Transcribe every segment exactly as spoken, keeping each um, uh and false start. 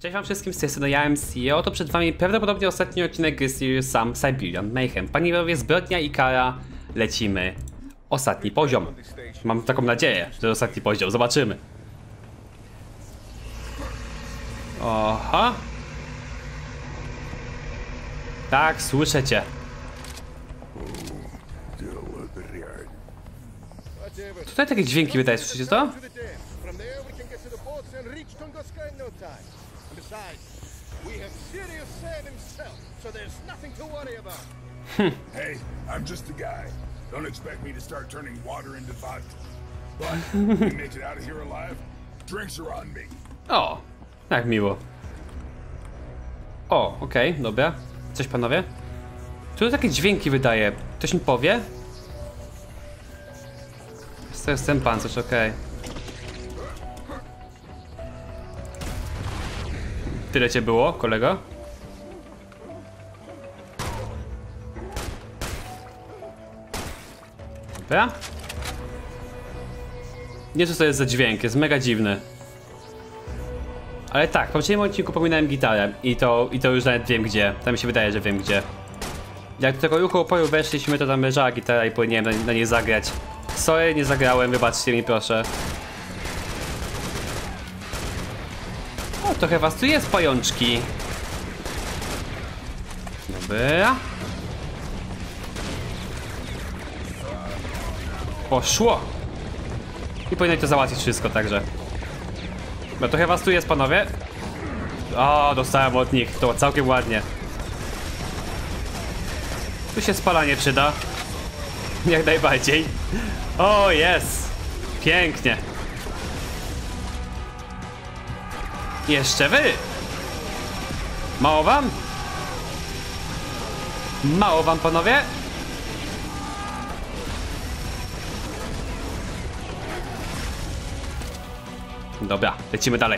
Cześć wam wszystkim, z tej strony ja, M C. Oto przed wami prawdopodobnie ostatni odcinek gry Serious Sam Siberian Mayhem. Panowie, zbrodnia i kara, lecimy. Ostatni poziom. Mam taką nadzieję, że ostatni poziom, zobaczymy. Oha. Tak, słyszę cię. Tutaj takie dźwięki wydaje, słyszycie to? Hey, I'm just a guy. Don't expect me to start turning water into vodka. But we make it out of here alive. Drinks are on me. O, jak miło. O, okej, okay, dobra. Coś panowie? Tu takie dźwięki wydaje. Ktoś mi powie? To jest ten pancerz, okej. Okay. Tyle cię było, kolego? Dobra. Nie wiem co to jest za dźwięk, jest mega dziwny. Ale tak, w poprzednim odcinku pominąłem gitarę i to, i to już nawet wiem gdzie. Tam mi się wydaje, że wiem gdzie. Jak do tego ruchu oporu weszliśmy, to tam leżała gitara i powinienem na, na niej zagrać. Sorry, nie zagrałem, wybaczcie mi proszę. O, trochę was tu jest, pajączki. Dobra. Poszło. I powinno to załatwić wszystko, także. No trochę was tu jest, panowie. O, dostałem od nich, to całkiem ładnie. Tu się spalanie przyda. Jak najbardziej. O, jest. Pięknie. Jeszcze wy. Mało wam? Mało wam, panowie? Dobra, lecimy dalej.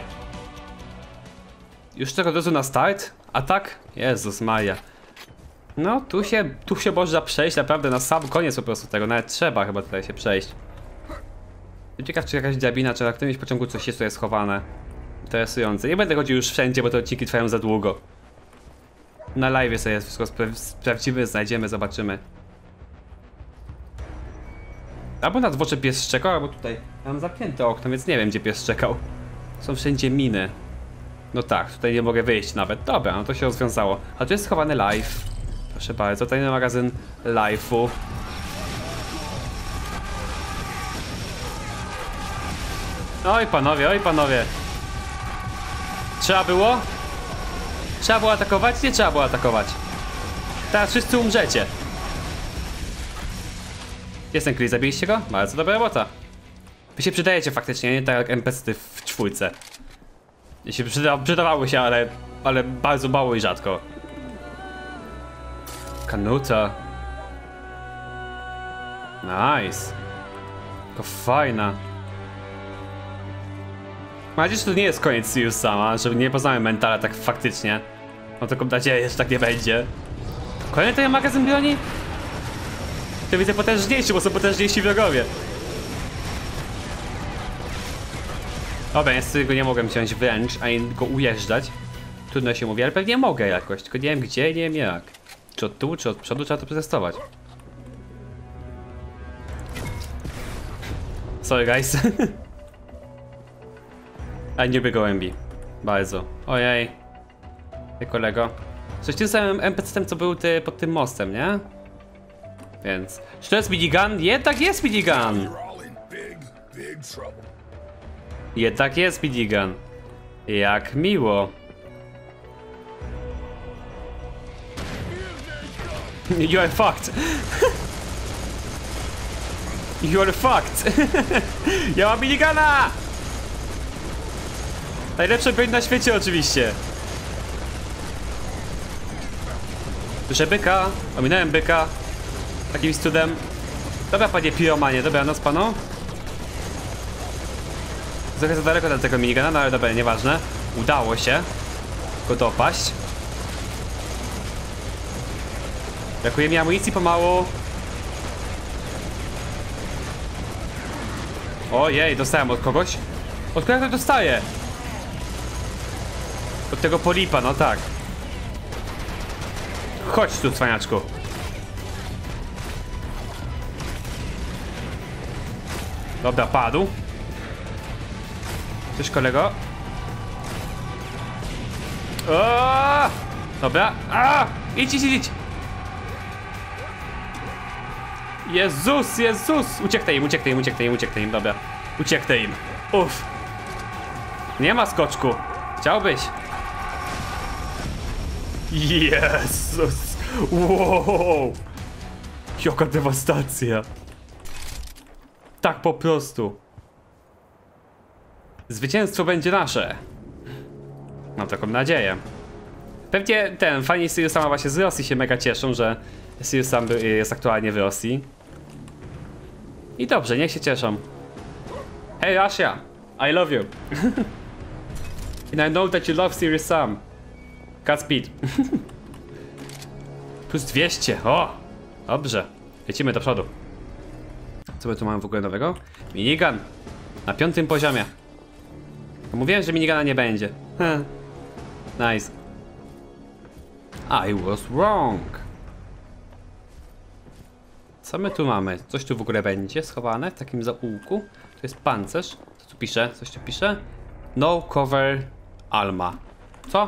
Już tego od razu na start? Atak? Jezus Maria. No, tu się, tu się można przejść naprawdę na sam koniec po prostu tego. Nawet trzeba chyba tutaj się przejść. Ciekaw, czy jakaś drabina, czy na którymś pociągu coś jest tutaj schowane. Interesujące. Nie będę chodził już wszędzie, bo te odcinki trwają za długo. Na live sobie wszystko spra sprawdzimy, znajdziemy, zobaczymy. Albo na dworze pies szczekał, albo tutaj. Mam zamknięte okno, więc nie wiem, gdzie pies szczekał. Są wszędzie miny. No tak, tutaj nie mogę wyjść nawet. Dobra, no to się rozwiązało. A tu jest schowany live. Proszę bardzo, tajny magazyn live'u. Oj panowie, oj panowie. Trzeba było? Trzeba było atakować? Nie trzeba było atakować. Teraz wszyscy umrzecie. Jest ten Chris, zabiliście go? Bardzo dobra robota. Wy się przydajecie faktycznie, nie tak jak N P C w czwórce. Się przyda przydawały się, ale, ale bardzo mało i rzadko. Kanuta. Nice. To fajna. Mam nadzieję, że to nie jest koniec Serious Sama, żeby nie poznałem mentala tak faktycznie. Mam taką nadzieję, że tak nie będzie. Kolejny ten magazyn broni? To widzę potężniejszy, bo są potężniejsi wrogowie. Dobra, niestety go nie mogłem wziąć wręcz, ani go ujeżdżać. Trudno się mówi, ale pewnie mogę jakoś, tylko nie wiem gdzie, nie wiem jak. Czy od tyłu, czy od przodu, trzeba to przetestować. Sorry guys. A nie lubię gołębi. Bardzo. Ojej. Ty kolego. Coś tym samym N P C-tem, co był ty pod tym mostem, nie? Więc. Czy to jest minigun? Jednak jest minigun! Jednak jest minigun. Jak miło. You are fucked. You are fucked. Ja mam miniguna! Najlepsza broń na świecie oczywiście. Słyszę byka. Ominąłem byka. Takim cudem. Dobra panie piromanie, dobra noc panu. Trochę za daleko do tego minigana, no ale dobra, nieważne. Udało się go dopaść. Brakuje mi amunicji pomału. Ojej, dostałem od kogoś. Od kogo ja dostaję? Od tego polipa, no tak. Chodź tu, cwaniaczku. Dobra, padł. Cześć, kolego. O! Dobra. A! Idź, idź, idź. Jezus, Jezus! Ucieknę im, ucieknę im, ucieknę im, ucieknę im, dobra. Ucieknę im. Uff. Nie ma skoczku. Chciałbyś? Jezus! Wow! Jaka dewastacja! Tak po prostu. Zwycięstwo będzie nasze. Mam taką nadzieję. Pewnie ten, fani Sirius Sama właśnie z Rosji się mega cieszą, że Sirius Sam jest aktualnie w Rosji. I dobrze, niech się cieszą. Hey Russia, I love you. And I know that you love Sirius Sam. Cut speed. Plus dwieście, o! Dobrze, lecimy do przodu. Co my tu mamy w ogóle nowego? Minigun. Na piątym poziomie. Mówiłem, że minigana nie będzie. Nice. I was wrong. Co my tu mamy? Coś tu w ogóle będzie schowane w takim zaułku. To jest pancerz. Co tu pisze? Coś tu pisze? No cover Alma. Co?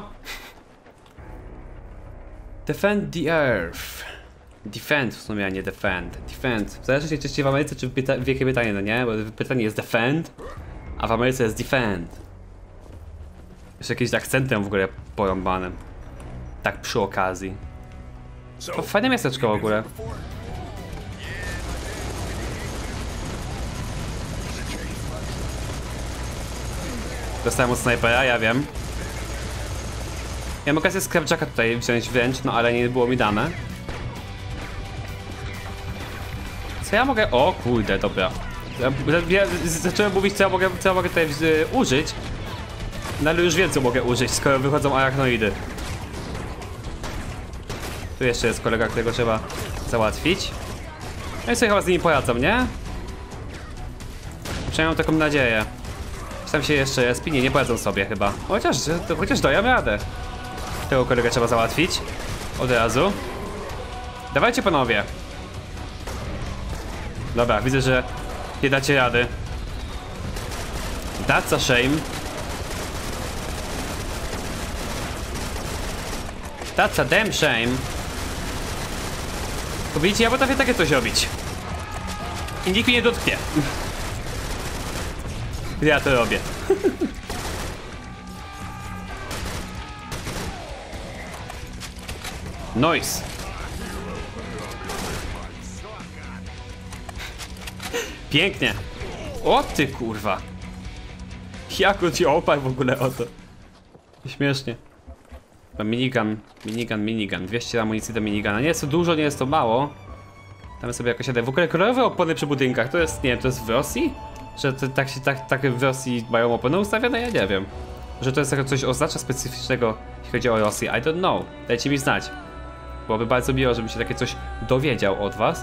Defend the earth. Defend w sumie, a nie defend. Defend. Zależy się czy w Ameryce, czy w, w Wielkiej Brytanii, no nie? Bo w Brytanii jest defend, a w Ameryce jest defend. Jeszcze jakimś akcentem w ogóle porąbanym. Tak przy okazji. To fajne miasteczko w ogóle. Dostałem od snajpera, ja wiem. Ja mogę okazję Scrapjacka tutaj wziąć wręcz, no ale nie było mi dane. Co ja mogę... O kurde, dobra. Ja, ja zacząłem mówić, co ja mogę, co ja mogę tutaj y, użyć. No ale już wiem, co mogę użyć, skoro wychodzą arachnoidy. Tu jeszcze jest kolega, którego trzeba załatwić. No i sobie chyba z nimi poradzą, nie? Przynajmniej mam taką nadzieję. Czy tam się jeszcze jest? Nie, nie poradzą sobie chyba. Chociaż, to, chociaż daję radę. Tego kolegę trzeba załatwić. Od razu. Dawajcie panowie. Dobra, widzę, że nie dacie rady. That's a shame. That's a damn shame. Bo widzicie, ja potrafię takie coś robić. I nikt mnie nie dotknie. Ja to robię. Noise. Pięknie. O ty kurwa. Jak on ci oparł w ogóle o to. Śmiesznie. Minigun, minigun, minigun. dwieście amunicji do minigana. Nie jest to dużo, nie jest to mało. Damy sobie jakoś jadę. W ogóle kolorowe opony przy budynkach. To jest, nie wiem, to jest w Rosji? Że to, tak się tak, tak w Rosji mają opony ustawione? Ja nie wiem. Że to jest coś oznacza specyficznego, jeśli chodzi o Rosję. I don't know. Dajcie mi znać. Byłoby bardzo miło, żebym się takie coś dowiedział od was.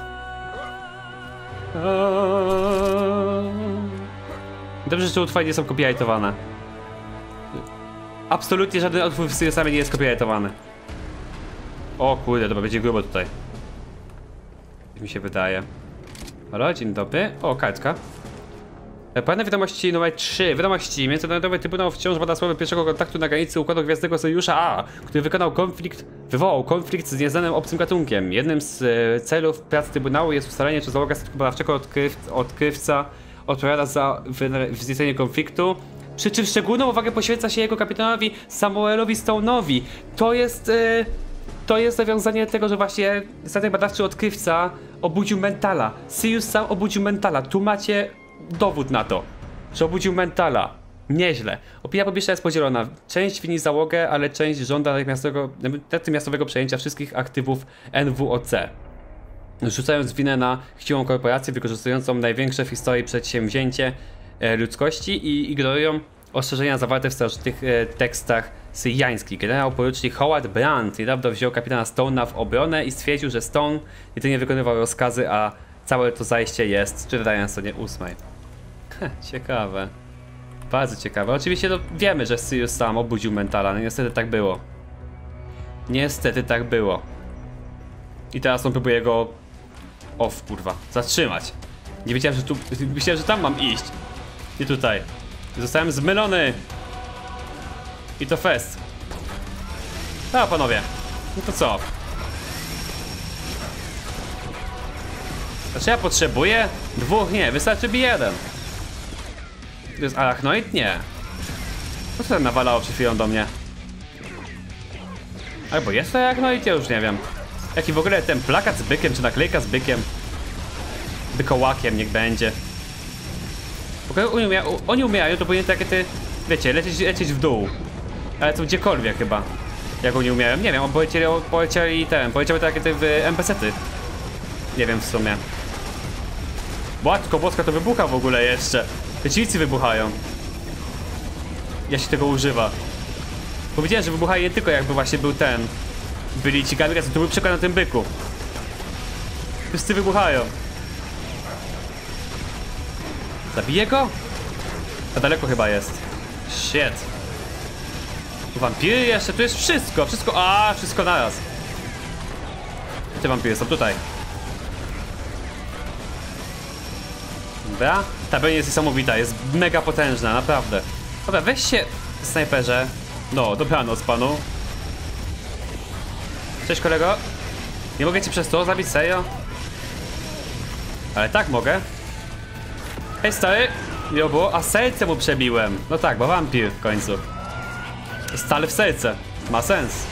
Dobrze, że te utwory nie są copyrightowane. Absolutnie żaden utwór w Sirius Samie nie jest copyrightowany. O kurde, dobra, będzie grubo tutaj. Mi się wydaje. Halo, dzień dobry. O, kartka. Pełne wiadomości numer trzy. Wiadomości. Międzynarodowy Trybunał wciąż bada sprawę pierwszego kontaktu na granicy Układu Gwiazdnego Sojusza A, który wykonał konflikt, wywołał konflikt z nieznanym obcym gatunkiem. Jednym z e, celów prac Trybunału jest ustalenie, czy załoga statku badawczego odkryw, odkrywca odpowiada za wzniecenie konfliktu. Przy czym szczególną uwagę poświęca się jego kapitanowi Samuelowi Stone'owi. To jest... E, to jest nawiązanie tego, że właśnie statek badawczy odkrywca obudził Mentala. Sirius Sam obudził Mentala. Tu macie dowód na to, że obudził Mentala. Nieźle. Opinia publiczna jest podzielona. Część wini załogę, ale część żąda natychmiastowego, natychmiastowego przejęcia wszystkich aktywów N W O C. Rzucając winę na chciwą korporację wykorzystującą największe w historii przedsięwzięcie e, ludzkości i ignorują ostrzeżenia zawarte w starożytnych e, tekstach syriańskich. Generał porucznik Howard Brandt niedawno wziął kapitana Stone'a w obronę i stwierdził, że Stone jedynie wykonywał rozkazy, a całe to zajście jest, czytając na stronie ósmej. Ciekawe. Bardzo ciekawe. Oczywiście to wiemy, że Sirius sam obudził Mentala, no niestety tak było. Niestety tak było. I teraz on próbuje go... O kurwa, zatrzymać. Nie wiedziałem, że tu... Myślałem, że tam mam iść. Nie tutaj. Zostałem zmylony. I to fest. No panowie. No to co? Znaczy ja potrzebuję? Dwóch nie, wystarczy mi jeden. To jest arachnoid? Nie. Co to tam nawalało przed chwilą do mnie? Albo jest to arachnoid? Ja już nie wiem. Jaki w ogóle ten plakat z bykiem, czy naklejka z bykiem? Bykołakiem niech będzie. Bo oni, umia oni umierają, to powinien takie ty... Wiecie, lecieć, lecieć w dół. Ale to gdziekolwiek chyba. Jak oni umierają? Nie wiem, polecieli, polecieli ten, poleciały takie ty w en pe ce ty. Nie wiem w sumie. Matko boska, to wybucha w ogóle jeszcze. Przeciwnicy wybuchają. Ja się tego używa. Powiedziałem, że wybucha nie tylko jakby właśnie był ten. Byli ci kamikaze, to był przykład na tym byku. Wszyscy wybuchają. Zabiję go? A daleko chyba jest. Shit. Wampiry jeszcze, tu jest wszystko, wszystko, a wszystko naraz. Te wampiry są tutaj. Dobra, ta broń jest niesamowita, jest mega potężna, naprawdę. Dobra, weź się, snajperze. No, dobranoc panu. Cześć kolego. Nie mogę cię przez to zabić, serio? Ale tak mogę. Hej stary. Jo, było, a serce mu przebiłem. No tak, bo wampir w końcu. Stale w serce, ma sens.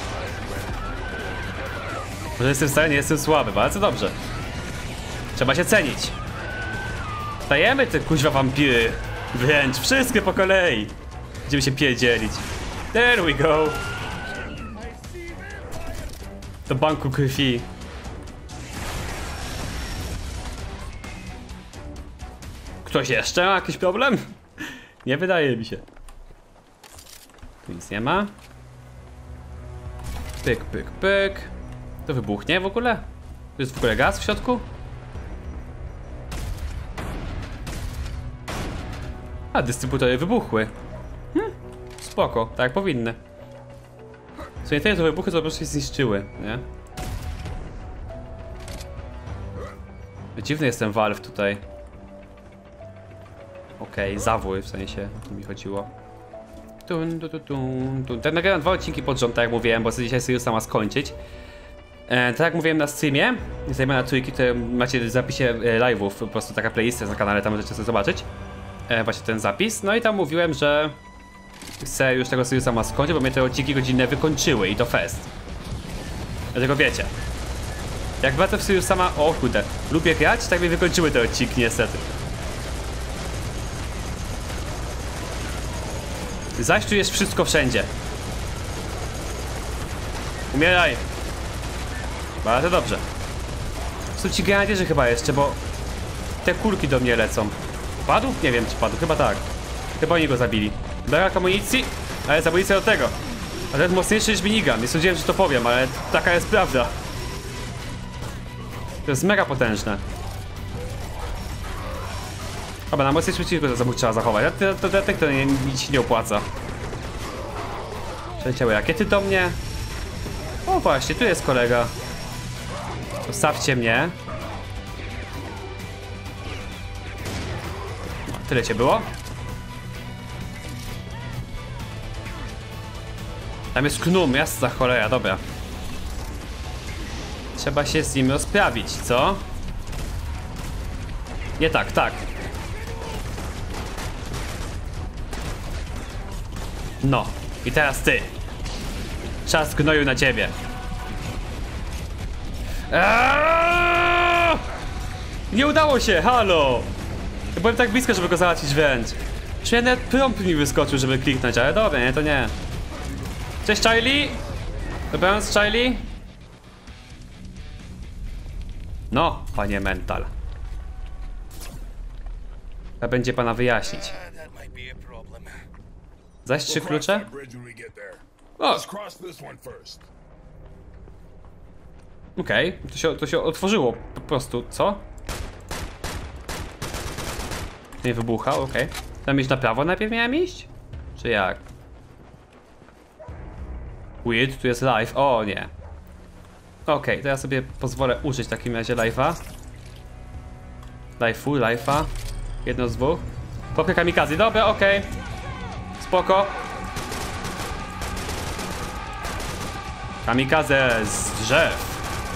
Może jestem stary, nie jestem słaby, bardzo dobrze. Trzeba się cenić. Dajemy te kuźwa wampiry. Wręcz, wszystkie po kolei. Będziemy się pierdzielić. There we go. Do banku krwi. Ktoś jeszcze ma jakiś problem? Nie wydaje mi się. Tu nic nie ma. Pyk, pyk, pyk. To wybuchnie w ogóle? Tu jest w ogóle gaz w środku? A, dystrybutory wybuchły. Hm, spoko, tak jak powinny. W sumie te to wybuchy to po prostu się zniszczyły, nie? Dziwny jest ten Valve tutaj. Okej, okay, zawój w sensie, o to mi chodziło. Tun, tun, tun, tun. Tak, nagrałem dwa odcinki pod rząd, tak jak mówiłem, bo dzisiaj Siriusa ma skończyć. E, tak jak mówiłem na streamie, zajmę na trójki, które macie w zapisie e, live'ów, po prostu taka playlista na kanale, tam możecie sobie zobaczyć. E, właśnie ten zapis, no i tam mówiłem, że chcę już tego Siriusa ma skończyć, bo mnie te odcinki godzinne wykończyły i to fest. Dlatego wiecie. Jak wracam w Siriusa sama, o kurde, lubię grać, tak mi wykończyły te odcinki niestety. Zaś tu jest wszystko wszędzie. Umieraj. Bardzo dobrze. Są ci grenadierzy chyba jeszcze, bo te kulki do mnie lecą. Padł? Nie wiem czy padł, chyba tak. Chyba oni go zabili. Brak amunicji, ale z amunicja do tego. A to jest mocniejszy niż minigun. Nie sądziłem, że to powiem, ale taka jest prawda. To jest mega potężne. Dobra, na mocniejszy przeciwko to trzeba zachować. To, to, to, to, to nie, nic się nie opłaca. Przeleciały rakiety do mnie. O właśnie, tu jest kolega. Zostawcie mnie. Tyle cię było. Tam jest Knum, jasna cholera, dobra. Trzeba się z nim rozprawić, co? Nie tak, tak. No, i teraz ty. Czas gnoju na ciebie. Aaaa! Nie udało się, halo! Ja byłem tak blisko, żeby go załatwić wręcz. Czy nawet prompt mi wyskoczył, żeby kliknąć, ale dobra, nie, to nie. Cześć, Charlie! Dobranoc, Charlie? No, panie Mental. Trzeba będzie pana wyjaśnić. Zaś trzy klucze? O! Okej, okay. to, się, to się otworzyło po prostu, co? Nie wybuchał, okej. Okay. Tam iść na prawo najpierw miałem iść? Czy jak? Weird, tu jest live. O nie. Okej, okay, to ja sobie pozwolę użyć w takim razie live'a. Live'u, live'a. Jedno z dwóch. Popkę kamikaze, dobra, okej. Okay. Spoko. Kamikaze z drzew.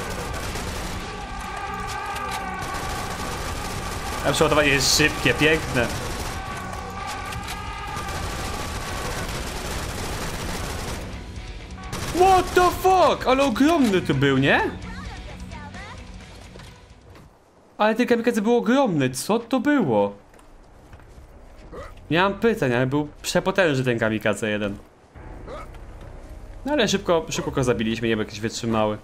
A przeładowanie jest szybkie, piękne. What the fuck? Ale ogromny to był, nie? Ale ten kamikaze był ogromny, co to było? Nie mam pytań, ale był przepotężny ten kamikaze jeden. No ale szybko, szybko go zabiliśmy, nie był jakiś wytrzymały.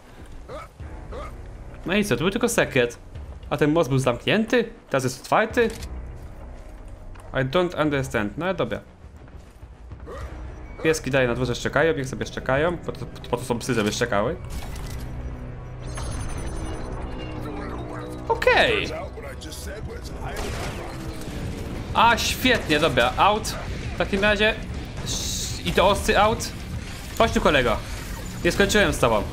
No i co, to był tylko sekret. A ten most był zamknięty? Teraz jest otwarty? I don't understand, no ale dobra. Pieski dalej na dworze szczekają, niech sobie szczekają. Po to, po to są psy, żeby szczekały. Okej. Okay. A, świetnie, dobra, out. W takim razie. I to ostry out. Chodź tu, kolego. Nie skończyłem z tobą.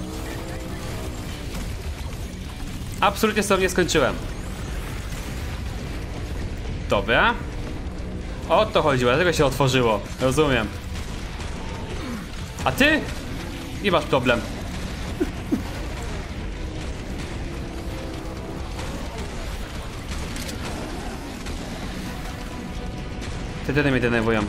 Absolutnie z tobą nie skończyłem. Dobra. O to chodziło, dlatego się otworzyło. Rozumiem. A ty? Nie masz problem. Te deny mnie denerwują.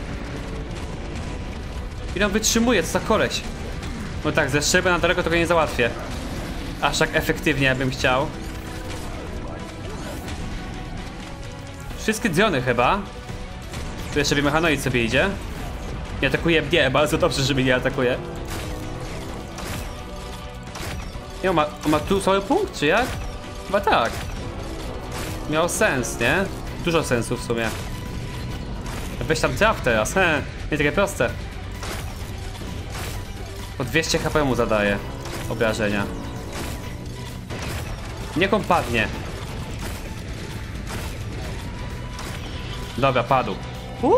Ile on wytrzymuje, co za koleś? No tak, ze strzelby na daleko tego nie załatwię. Aż tak efektywnie, jakbym chciał. Wszystkie drony chyba. Tu jeszcze mechanoid sobie idzie. Nie atakuje mnie, bardzo dobrze, że mnie nie atakuje. Nie, on ma, on ma tu cały punkt, czy jak? Chyba tak. Miał sens, nie? Dużo sensu w sumie. Weź tam traf teraz, he, nie takie proste. Po dwieście HP mu zadaje obrażenia. Niech on padnie. Dobra, padł. Uh!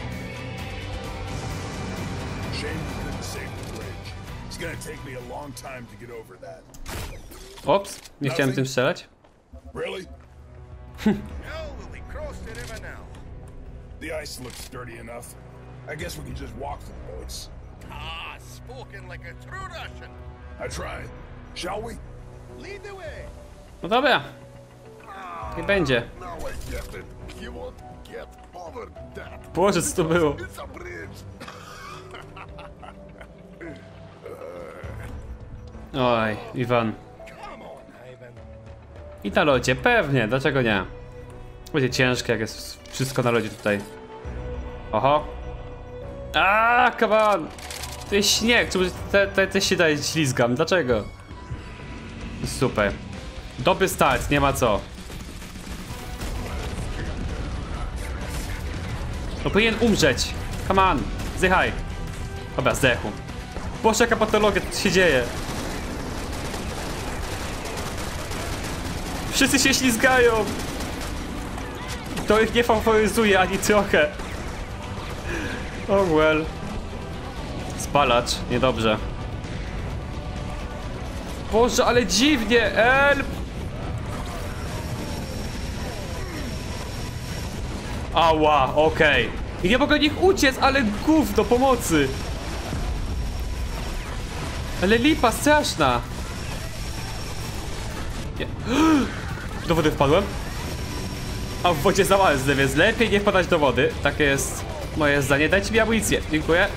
Ops, nie chciałem tym strzelać. The ice looks sturdy enough. I guess we can just walk to the boats. Ah, spoken like a true Russian. I tried. Shall we? Lead the way. No dobra. Nie będzie. Now I get it. You won't get over that. Boże, co to było? It's a bridge. Oj, Iwan. Come on, Ivan. I na lodzie, pewnie, dlaczego nie? Będzie ciężkie, jak jest wszystko na lodzie tutaj. Oho. Aaaa, come on. To jest śnieg, czy te, te, te się daje ślizgam, dlaczego? Super. Dobry start, nie ma co. No powinien umrzeć. Come on, zdychaj. Dobra, zdechł. Boże, jaka patologia tu się dzieje. Wszyscy się ślizgają. To ich nie faworyzuje ani trochę. Oh well. Spalacz, niedobrze. Boże, ale dziwnie, help! Ała, okej. Okay. I nie mogę od nich uciec, ale gów do pomocy. Ale lipa straszna. Nie. Do wody wpadłem. A w wodzie za marzę, więc lepiej nie wpadać do wody. Takie jest moje zdanie. Dajcie mi amunicję. Dziękuję.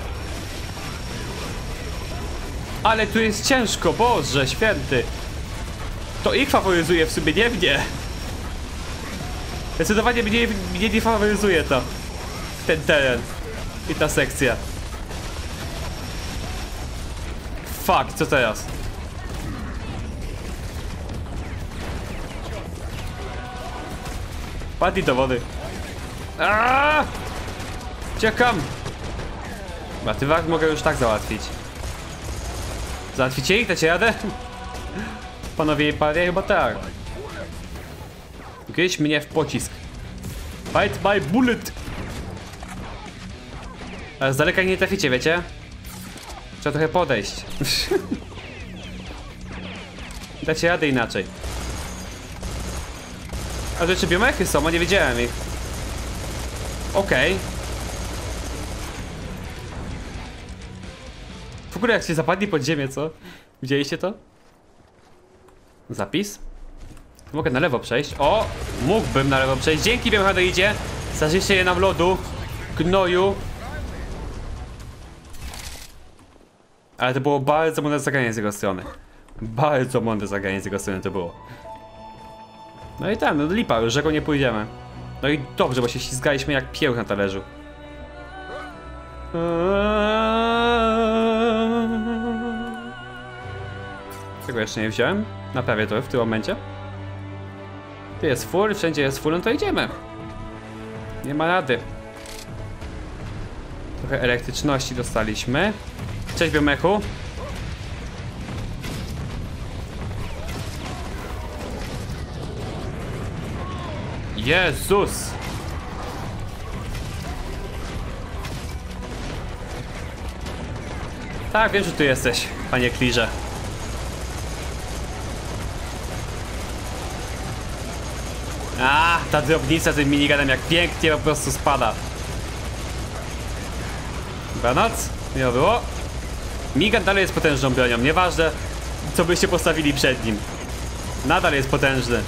Ale tu jest ciężko, Boże święty. To ich faworyzuje w sumie, nie mnie. Zdecydowanie mnie, mnie nie faworyzuje to. Ten teren. I ta sekcja. Fuck, co teraz? Padnij do wody. Aaaa! Ciekam! Matywak mogę już tak załatwić. Załatwicie ich? Dacie radę? Panowie i panie, chyba tak. Gryź mnie w pocisk. Bite my bullet! Ale z daleka nie traficie, wiecie? Trzeba trochę podejść. Dacie radę inaczej. A rzeczy biomechy są, a nie wiedziałem ich. Okej. Okay. W ogóle jak się zapadli pod ziemię, co? Widzieliście to? Zapis? Mogę na lewo przejść. O! Mógłbym na lewo przejść. Dzięki, Biomhadoidzie. Zażyjcie je nam lodu. Gnoju. Ale to było bardzo mądre zagranie z jego strony. Bardzo mądre zagranie z jego strony to było. No i tam, no lipa, już rzeką nie pójdziemy. No i dobrze, bo się ślizgaliśmy jak piełch na talerzu. Tego jeszcze nie wziąłem. Naprawię to w tym momencie. Tu jest full, wszędzie jest full, no to idziemy. Nie ma rady. Trochę elektryczności dostaliśmy. Cześć, Biomechu. Jezus! Tak, wiem, że tu jesteś, panie Klirze. A, ta drobnica tym miniganem jak pięknie po prostu spada. Dobranoc, miło było. Minigun dalej jest potężną bronią, nieważne co byście postawili przed nim. Nadal jest potężny.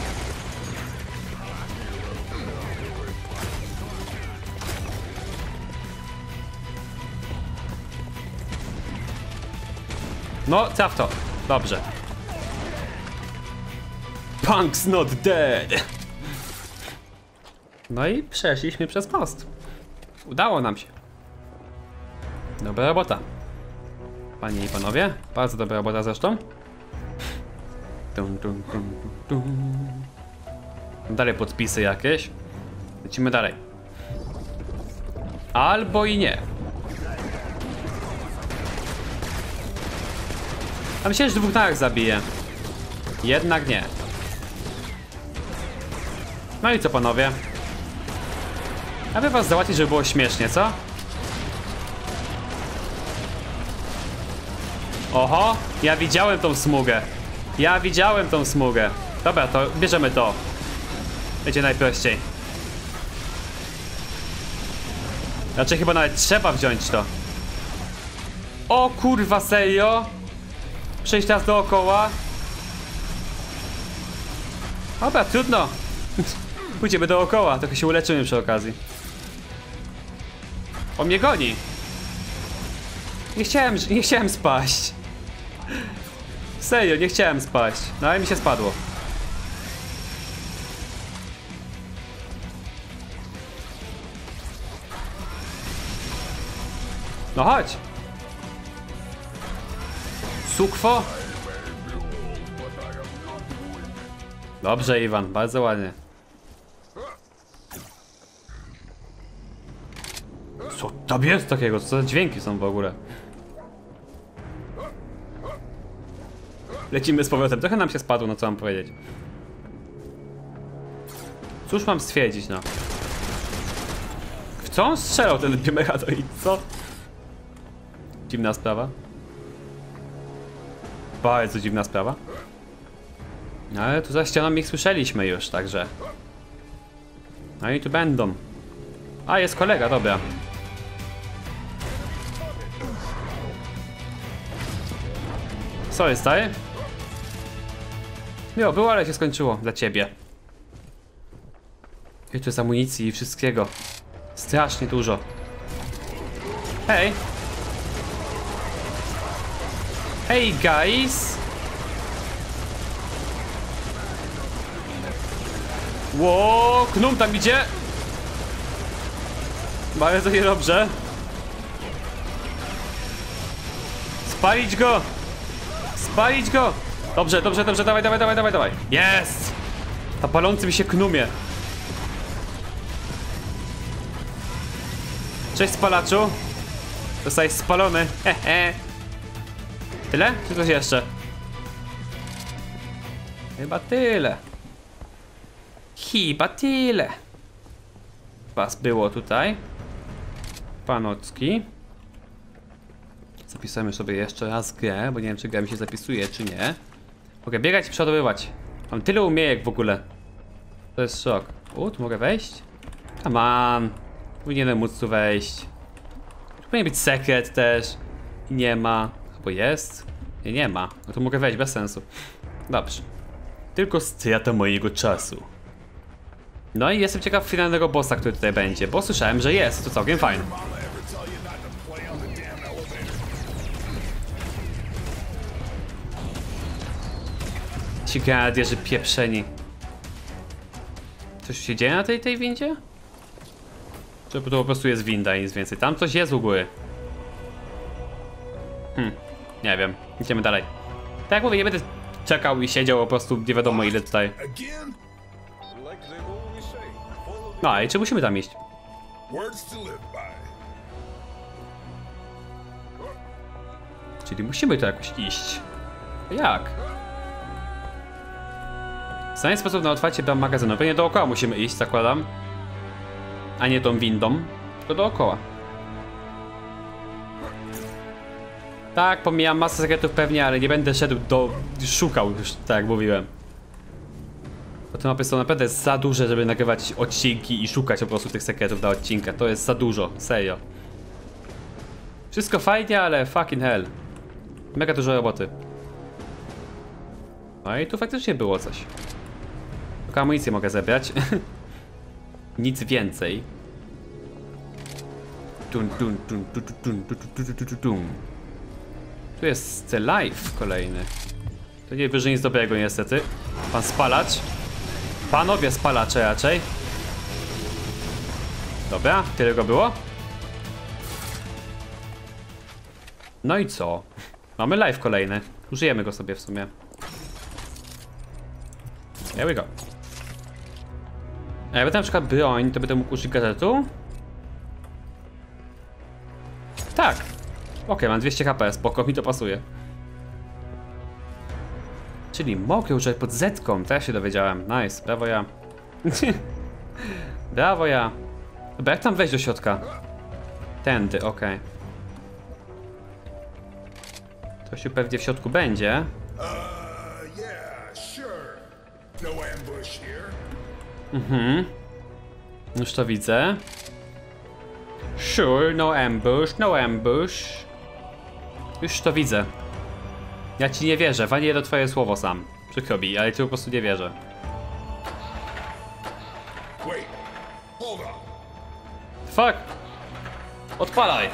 No, traf to. Dobrze. Punk's not dead. No i przeszliśmy przez most. Udało nam się. Dobra robota. Panie i panowie, bardzo dobra robota zresztą. Dum, dum, dum, dum, dum. Dalej podpisy jakieś. Lecimy dalej. Albo i nie. A myślałem, że dwóch naraz zabiję. Jednak nie. No i co, panowie? Aby was załatwić, żeby było śmiesznie, co? Oho, ja widziałem tą smugę. Ja widziałem tą smugę. Dobra, to bierzemy to. Będzie najprościej. Znaczy chyba nawet trzeba wziąć to. O kurwa, serio? Przejść teraz dookoła. Dobra, trudno. Pójdziemy dookoła, trochę się uleczymy przy okazji. On mnie goni. Nie chciałem, nie chciałem spaść. Serio, nie chciałem spaść. No ale mi się spadło. No chodź. Sukwo? Dobrze, Iwan, bardzo ładnie. Co tam jest takiego? Co za dźwięki są w ogóle? Lecimy z powrotem. Trochę nam się spadło, no co mam powiedzieć. Cóż mam stwierdzić, no? W co on strzelał ten Biomechanoid, co? Dziwna sprawa. Bardzo dziwna sprawa. Ale tu za ścianą ich słyszeliśmy już, także. No i tu będą. A, jest kolega, dobra. Co jest, stary? Jo, było, ale się skończyło dla ciebie. I tu jest amunicji i wszystkiego. Strasznie dużo. Hej! Hey guys! Ło, Knum tam idzie! Bardzo niedobrze. Spalić go! Spalić go! Dobrze, dobrze, dobrze, dawaj, dawaj, dawaj, dawaj, dawaj. Jest! Ta palący mi się knumie. Cześć, spalaczu. Zostałeś spalony. Hehe. Tyle? Czy coś jeszcze? Chyba tyle. Chyba tyle. Was było tutaj. Panocki. Zapisujemy sobie jeszcze raz grę, bo nie wiem, czy gra mi się zapisuje, czy nie. Mogę biegać i przeładowywać. Mam tyle umiejek w ogóle. To jest szok. U, tu mogę wejść? Come on. Powinienem móc tu wejść. Tu powinien być sekret też. I nie ma. Albo jest? Nie, nie ma. No to mogę wejść bez sensu. Dobrze. Tylko strata mojego czasu. No i jestem ciekaw finalnego bossa, który tutaj będzie, bo słyszałem, że jest. To całkiem fajne. Ci gardierzy pieprzeni. Coś się dzieje na tej, tej windzie? Czy to po prostu jest winda i nic więcej? Tam coś jest u góry. Hmm, nie wiem. Idziemy dalej. Tak jak mówię, nie będę czekał i siedział po prostu nie wiadomo ile tutaj. No i czy musimy tam iść? Czyli musimy tu jakoś iść. Jak? Znaleźć sposób na otwarcie bram magazynu. Pewnie dookoła musimy iść, zakładam. A nie tą windą, tylko dookoła. Tak, pomijam masę sekretów pewnie, ale nie będę szedł do... szukał już, tak jak mówiłem. Bo te mapy są naprawdę za duże, żeby nagrywać odcinki i szukać po prostu tych sekretów na odcinkach. To jest za dużo, serio. Wszystko fajnie, ale fucking hell. Mega dużo roboty. No i tu faktycznie było coś. Tylko amunicję mogę zebrać. Nic więcej. Dun, dun, dun, dun, dun, dun, dun, dun, dun, dun. Tu jest The Life kolejny. To nie wyżej nic dobrego niestety. Pan spalacz. Panowie spalacze raczej. Dobra, tyle go było. No i co? Mamy live kolejny. Użyjemy go sobie w sumie. There we go. A jakby tam na przykład broń, to będę mógł użyć gazetu? Tak. Okej, okay, mam dwieście H P, spoko, mi to pasuje. Czyli mogę użyć pod zetką, teraz się dowiedziałem. Nice, brawo ja. Brawo ja. Dobra, jak tam wejść do środka? Tędy, okej. Okay. To się pewnie w środku będzie. Mhm. Już to widzę. Sure, no ambush, no ambush. Już to widzę. Ja ci nie wierzę, wanię do twoje słowo sam. Przykro mi, ale ci po prostu nie wierzę. Fuck! Odpalaj!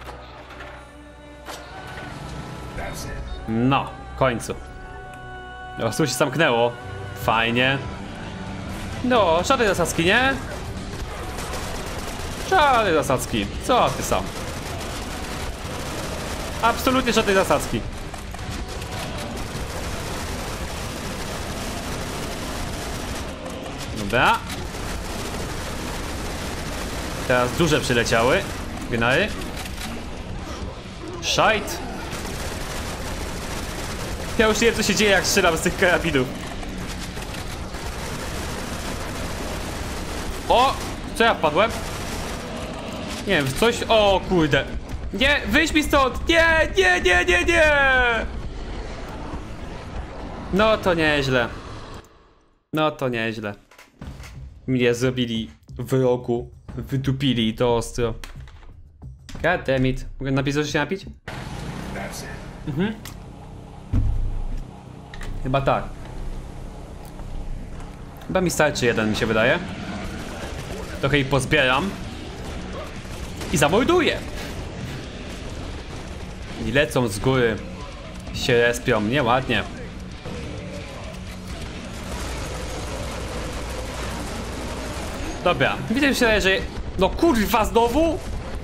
No, w końcu. O, tu się zamknęło. Fajnie. No, żadnej zasadzki, nie? Żadnej zasadzki. Co ty sam? Absolutnie żadnej zasadzki. Dobra. Teraz duże przyleciały. Gnały. Szajt. Ja już nie wiem co się dzieje jak strzelam z tych karabinów. O! Co ja wpadłem? Nie wiem, w coś... O kurde. Nie, wyjdź mi stąd! Nie, nie, nie, nie, nie! No to nieźle. No to nieźle. Mnie zrobili w roku. Wydupili to ostro. God damn it. Mogę napisać, że się napić? Mhm. Chyba tak. Chyba mi starczy jeden, mi się wydaje. Trochę ich pozbieram. I zamorduję. I lecą z góry. Się respią, nieładnie. Dobra, widzę mi się wydaje, że... No kurwa znowu?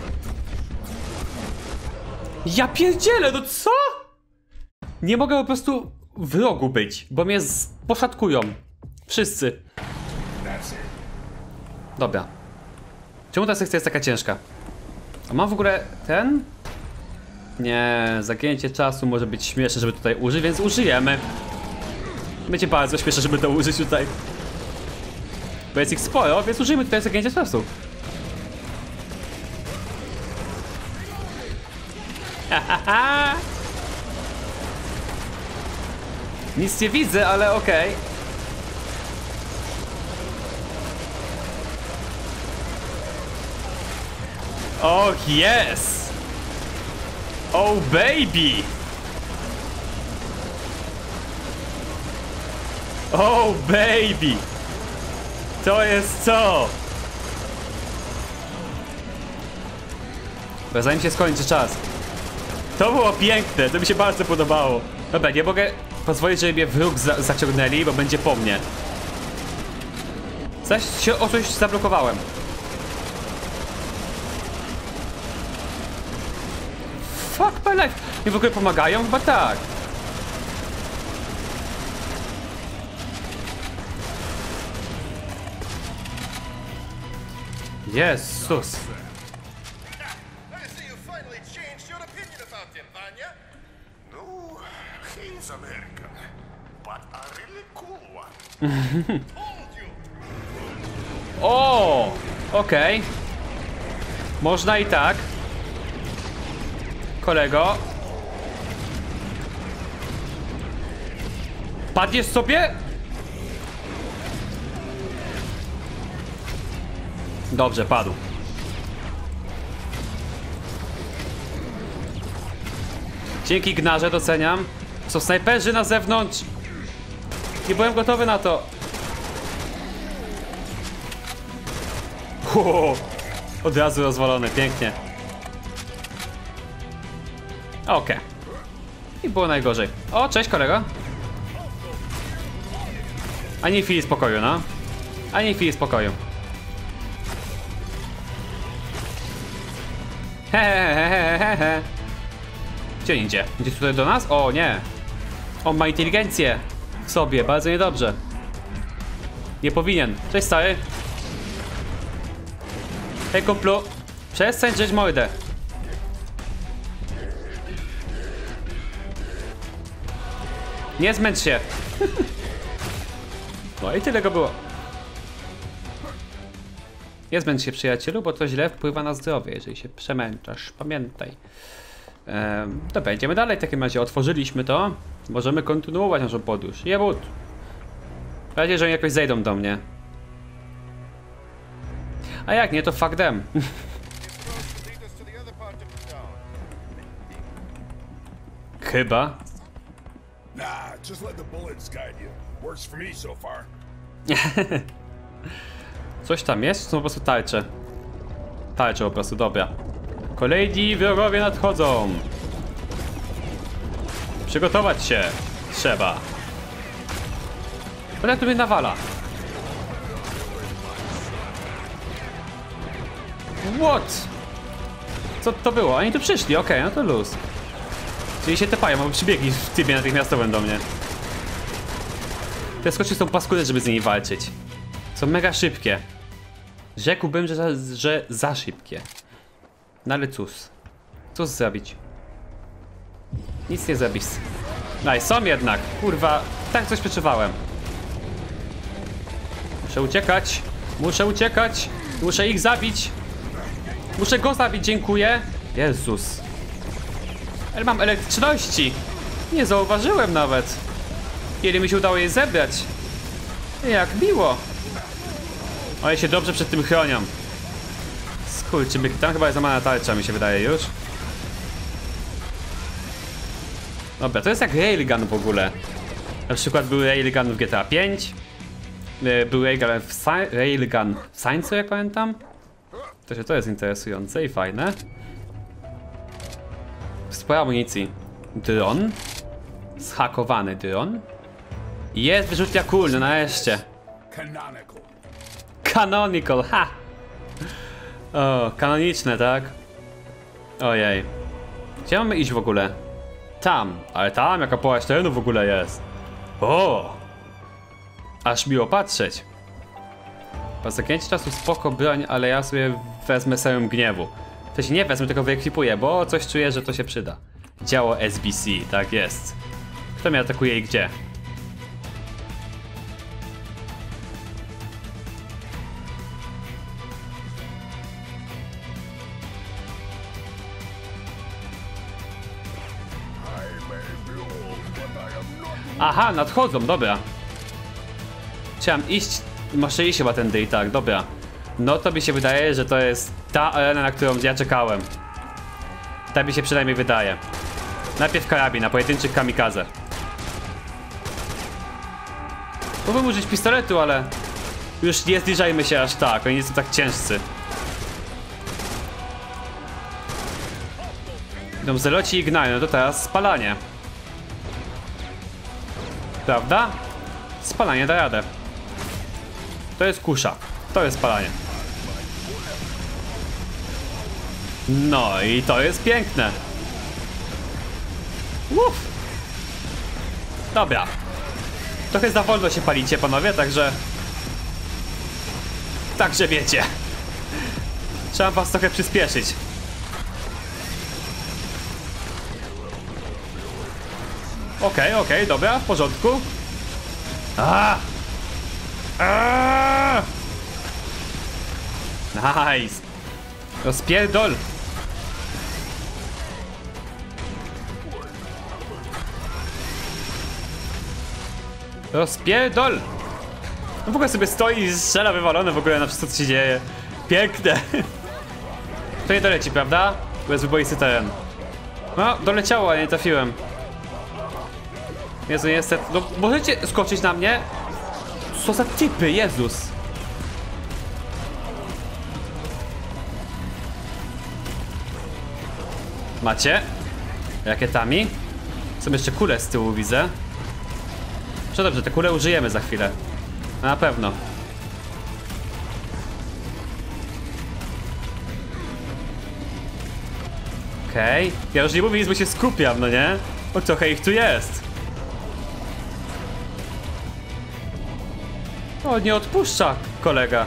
Ja pierdzielę, no co? Nie mogę po prostu w rogu być, bo mnie poszatkują. Wszyscy. Dobra. Czemu ta sekcja jest taka ciężka? A mam w ogóle ten? Nie, zagięcie czasu może być śmieszne, żeby tutaj użyć, więc użyjemy. Będzie bardzo śmieszne, żeby to użyć tutaj. Bo jest ich sporo, więc użyjmy tutaj zagięcie czasu. Nic nie widzę, ale okej. Och, yes! Oh, baby! Oh, baby! To jest co? Bo zanim się skończy czas. To było piękne, to mi się bardzo podobało. Dobra, nie mogę pozwolić, żeby mnie w róg za zaciągnęli, bo będzie po mnie. Zaś się o coś zablokowałem. Fuck my life. Mi w ogóle pomagają? Chyba tak. Jezus. I see you finally changed your opinion about him, Vanya. No, he's American, but a really cool one. Told you. O, okej. Okay. Można i tak. Kolego. Padniesz sobie? Dobrze, padł. Dzięki Gnarze, doceniam. Są snajperzy na zewnątrz. Nie byłem gotowy na to. Wow. Od razu rozwalony, pięknie. Okej. Okay. I było najgorzej. O, cześć kolego. Ani chwili spokoju, no. Ani chwili spokoju. Hehehehehe. Gdzie on idzie? Idzie tutaj do nas? O nie. On ma inteligencję w sobie, bardzo niedobrze. Nie powinien. Cześć stary. Hej kumplu. Przestań drzeć mordę. Nie zmęcz się. No i tyle go było. Nie zmęcz się przyjacielu, bo to źle wpływa na zdrowie, jeżeli się przemęczasz. Pamiętaj. Ehm, dobra, idziemy dalej w takim razie. Otworzyliśmy to. Możemy kontynuować naszą podróż. Jebut. W razie, że oni jakoś zejdą do mnie. A jak nie, to fuck them. Chyba. Nah, just let the bullets guide you. Works for me so far. Coś tam jest? Są po prostu tarcze. Tarcze po prostu, dobra. Kolejni wrogowie nadchodzą. Przygotować się trzeba. Ale jak tu mnie nawala? What? Co to było? Oni tu przyszli, okej, okay, no to luz. Czyli się tepają, bo przybiegli w trybie natychmiastowym do mnie. Te skoczy są paskudy, żeby z nimi walczyć. Są mega szybkie. Rzekłbym, że za, że za szybkie. No ale cóż. Cóż zrobić? Nic nie zrobisz. No i są jednak. Kurwa, tak coś przeczuwałem. Muszę uciekać. Muszę uciekać. Muszę ich zabić. Muszę go zabić, dziękuję. Jezus. Ale mam elektryczności. Nie zauważyłem nawet. Kiedy mi się udało je zebrać. Jak miło. One się dobrze przed tym chronią. Skurczybyk, tam chyba jest złamana tarcza, mi się wydaje już. Dobra, to jest jak railgun w ogóle. Na przykład był railgun w G T A pięć. Był railgun w, railgun w Sainzu, jak pamiętam. To się to jest interesujące i fajne. Sporo amunicji. Dron. Zhakowany dron. Jest wyrzutnia kul, no nareszcie. Canonical. Canonical, ha! O, kanoniczne, tak? Ojej. Gdzie mamy iść w ogóle? Tam, ale tam jaka połaś terenu w ogóle jest. O! Aż miło patrzeć. Po zakręcie czasu spoko broń, ale ja sobie wezmę serum gniewu. To się nie wezmę, tylko wyekwipuję, bo coś czuję, że to się przyda. Działo S B C, tak jest. Kto mnie atakuje i gdzie? Aha, nadchodzą, dobra. Chciałem iść, muszę iść chyba tędy i tak, dobra. No to mi się wydaje, że to jest ta arena, na którą ja czekałem. Tak mi się przynajmniej wydaje. Najpierw karabin, na pojedynczych kamikaze. Mógłbym użyć pistoletu, ale już nie zbliżajmy się aż tak, oni nie są tak ciężcy. Idą zeloci i gnają, no to teraz spalanie. Prawda? Spalanie da radę. To jest kusza. To jest spalanie. No i to jest piękne. Uff. Dobra. Trochę za wolno się palicie, panowie, także... Także wiecie. Trzeba was trochę przyspieszyć. Okej, okay, okej, okay, dobra, w porządku. A! A! Nice. Rozpierdol. Rozpierdol. No w ogóle sobie stoi i strzela wywalone w ogóle na wszystko, co się dzieje. Piękne. To nie doleci, prawda? Bo jest wyboisty teren. No, doleciało, ale nie trafiłem. Jezu, niestety. No, możecie skoczyć na mnie? Co za typy, Jezus. Macie? Rakietami? Są jeszcze kule z tyłu, widzę. No dobrze, te kule użyjemy za chwilę. Na pewno. Okej. Okay. Ja już nie mówię nic, bo się skupiam, no nie? Bo trochę ich tu jest. O, nie odpuszcza kolega.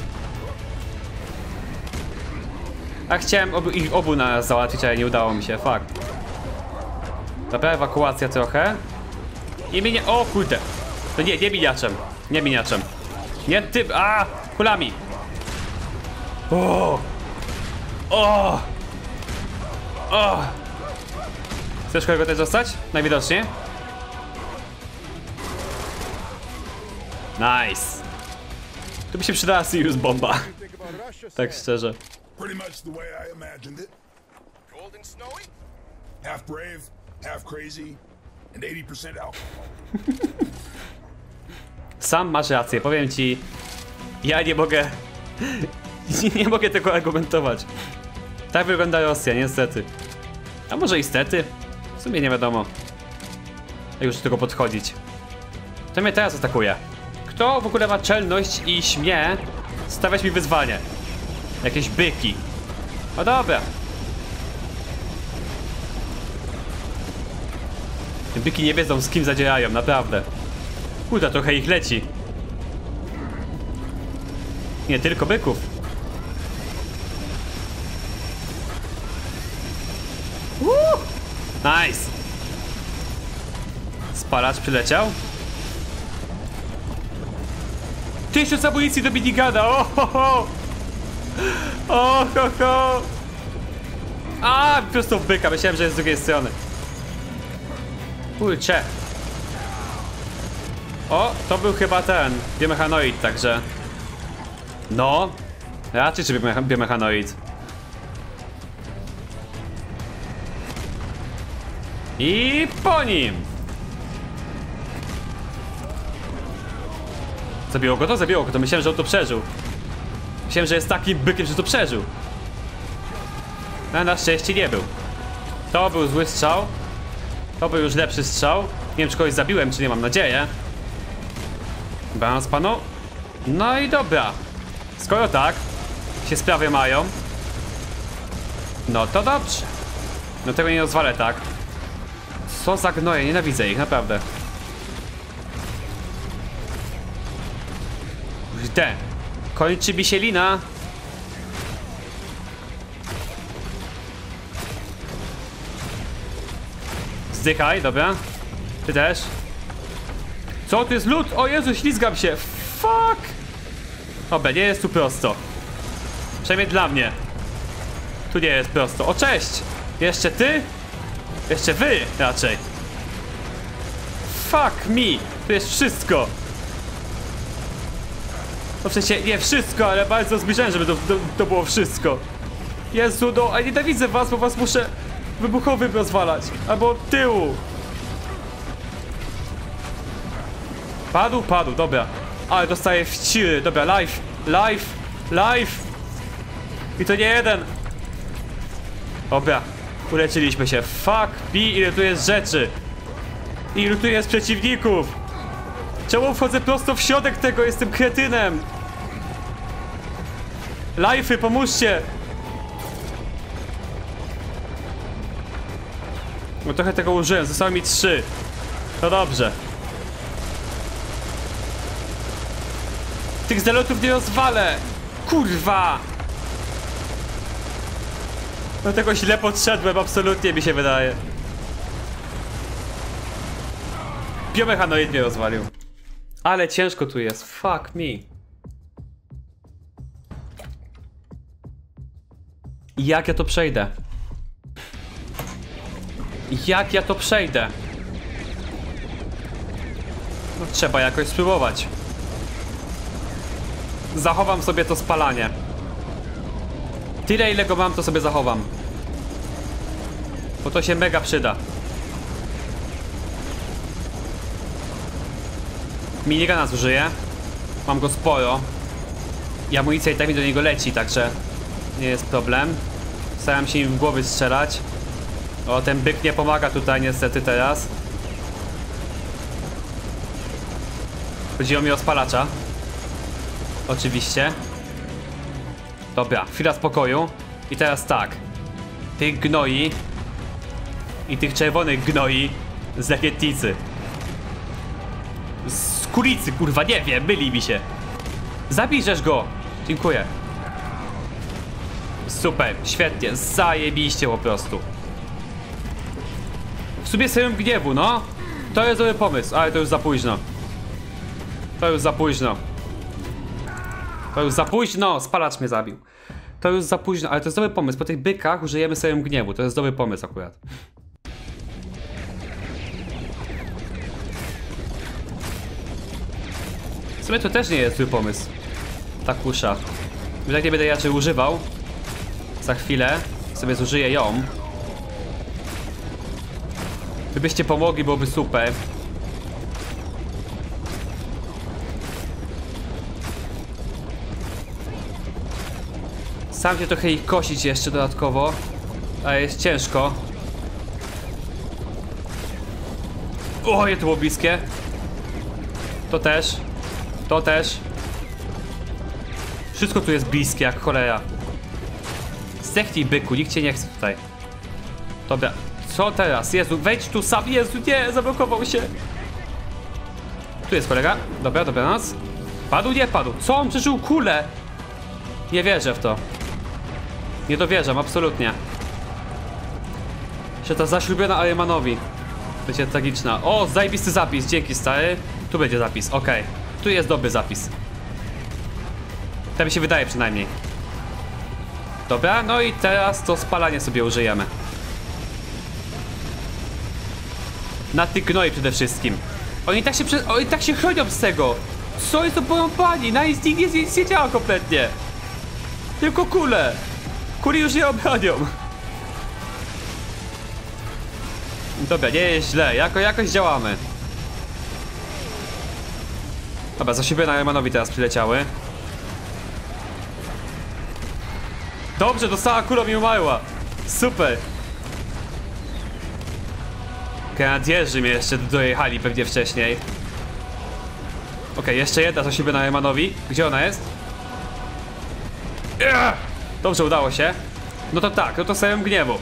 A chciałem obu, ich obu na załatwić, ale nie udało mi się, fakt. Dobra, ewakuacja trochę. I minie... O kurde. To nie, nie miniaczem. Nie miniaczem. Nie ty... A! Kulami. O! O! O! Chcesz kogo też dostać? Najwidoczniej. Nice. Tu by się przydała Sirius bomba. Tak szczerze. Pretty much the way I imagined it. Cold and snowy? Half brave, half crazy, and eighty percent alcohol. Sam masz rację, powiem ci. Ja nie mogę. Nie mogę tego argumentować. Tak wygląda Rosja, niestety. A może i stety? W sumie nie wiadomo. Jak już do tego podchodzić. To mnie teraz atakuje. Kto w ogóle ma czelność i śmie stawiać mi wyzwanie? Jakieś byki. O dobra. Te byki nie wiedzą, z kim zadzierają, naprawdę. Kurde, trochę ich leci. Nie tylko byków. Woo! Nice. Spalacz przyleciał. Tysiąc amunicji do minigana. O ho ho. O ho ho. A, prosto w byka. Myślałem, że jest z drugiej strony. Kurczę. O, to był chyba ten biomechanoid, także. No, raczej czy biomecha biomechanoid. I po nim. Zabiło go to? Zabiło go to. Myślałem, że on to przeżył. Myślałem, że jest takim bykiem, że to przeżył. No, na szczęście nie był. To był zły strzał. To był już lepszy strzał. Nie wiem, czy kogoś zabiłem, czy nie, mam nadzieję. Balans panu. No i dobra. Skoro tak się sprawy mają, no to dobrze. No tego nie rozwalę tak. Co za gnoje, nienawidzę ich, naprawdę. Kurde. Kończy mi się lina. Zdychaj, dobra. Ty też. Co, to jest lód? O Jezu, ślizgam się. Fuck. Dobra, nie jest tu prosto. Przynajmniej dla mnie. Tu nie jest prosto. O, cześć. Jeszcze ty? Jeszcze wy raczej. Fuck me! To jest wszystko! No w sensie, nie wszystko, ale bardzo zbliżałem, żeby to, to, to było wszystko. Jezu, no, a nienawidzę was, bo was muszę wybuchowym rozwalać. Albo tyłu. Padł? Padł, dobra. Ale dostaję w ciry, dobra, live, live, live. I to nie jeden. Dobra, uleczyliśmy się. Fuck me, ile tu jest rzeczy. Ilu tu jest przeciwników. Czemu wchodzę prosto w środek tego? Jestem kretynem. Lifey, pomóżcie. No trochę tego użyłem, zostało mi trzy. To dobrze. Tych zelotów nie rozwalę. Kurwa. Do tego źle podszedłem, absolutnie mi się wydaje. Biomechanoid mnie rozwalił. Ale ciężko tu jest, fuck me. Jak ja to przejdę? Jak ja to przejdę? No trzeba jakoś spróbować. Zachowam sobie to spalanie. Tyle ile go mam, to sobie zachowam. Bo to się mega przyda. Minigana zużyję. Mam go sporo. I amunicja i tak mi do niego leci, także nie jest problem. Staram się im w głowy strzelać. O, ten byk nie pomaga tutaj niestety teraz. Chodziło mi o spalacza. Oczywiście. Dobra, chwila spokoju. I teraz tak. Tych gnoi i tych czerwonych gnoi z rakietnicy. Z kulicy, kurwa, nie wiem, myli mi się. Zabijesz go. Dziękuję. Super, świetnie, zajebiście po prostu. W sumie serum gniewu, no. To jest dobry pomysł, ale to już za późno. To już za późno. To już za późno, spalacz mnie zabił. To już za późno, ale to jest dobry pomysł. Po tych bykach użyjemy serum gniewu, to jest dobry pomysł akurat. W sumie to też nie jest zły pomysł. Ta kusza. Już jak nie będę raczej używał. Za chwilę sobie zużyję ją. Gdybyście pomogli, byłoby super. Sam się trochę ich kosić jeszcze dodatkowo. Ale jest ciężko. O, je to było bliskie. To też. To też. Wszystko tu jest bliskie jak cholera. Zdechnij, byku, nikt cię nie chce tutaj. Dobra, co teraz? Jezu, wejdź tu sam, Jezu, nie, zablokował się. Tu jest kolega, dobra, dobra nas. Padł, nie padł, co on przeżył kulę? Nie wierzę w to. Nie dowierzam, absolutnie. Jeszcze ta zaślubiona Alemanowi. Będzie tragiczna. O, zajebisty zapis, dzięki stary. Tu będzie zapis, okej. Okay. Tu jest dobry zapis. Tak mi się wydaje przynajmniej. Dobra, no i teraz to spalanie sobie użyjemy. Na tych gnoi przede wszystkim. Oni tak się, prze... Oni tak się chronią z tego. Co jest to porąbani? Na nic nic nie, nie działa kompletnie. Tylko kule. Kuli już nie obronią. Dobra, nie jest źle. Jako, jakoś działamy. Dobra, za siebie na Hermanowi teraz przyleciały. Dobrze, dostała kulą i umarła. Super. Grenadierzy mnie jeszcze dojechali pewnie wcześniej. Okej, okay, jeszcze jedna za siebie na Hermanowi. Gdzie ona jest? Yeah! Dobrze, udało się. No to tak, no to serum gniewu.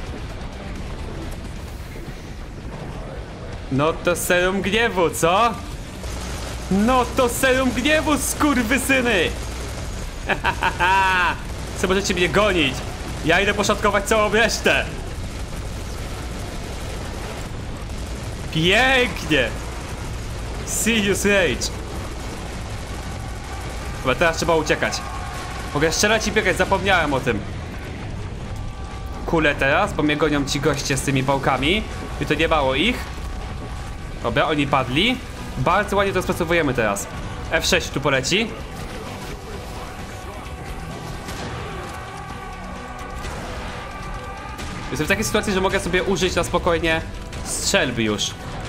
No to serum gniewu, co? No to serum gniewu, skurwysyny! Hahaha! Co możecie mnie gonić? Ja idę poszatkować całą resztę! Pięknie! Serious Rage! Chyba teraz trzeba uciekać. Mogę strzelać i biegać, zapomniałem o tym. Kulę teraz, bo mnie gonią ci goście z tymi pałkami. I to nie mało ich. Dobra, oni padli. Bardzo ładnie to rozpracowujemy teraz. F sześć tu poleci. Jestem w takiej sytuacji, że mogę sobie użyć na spokojnie strzelby już.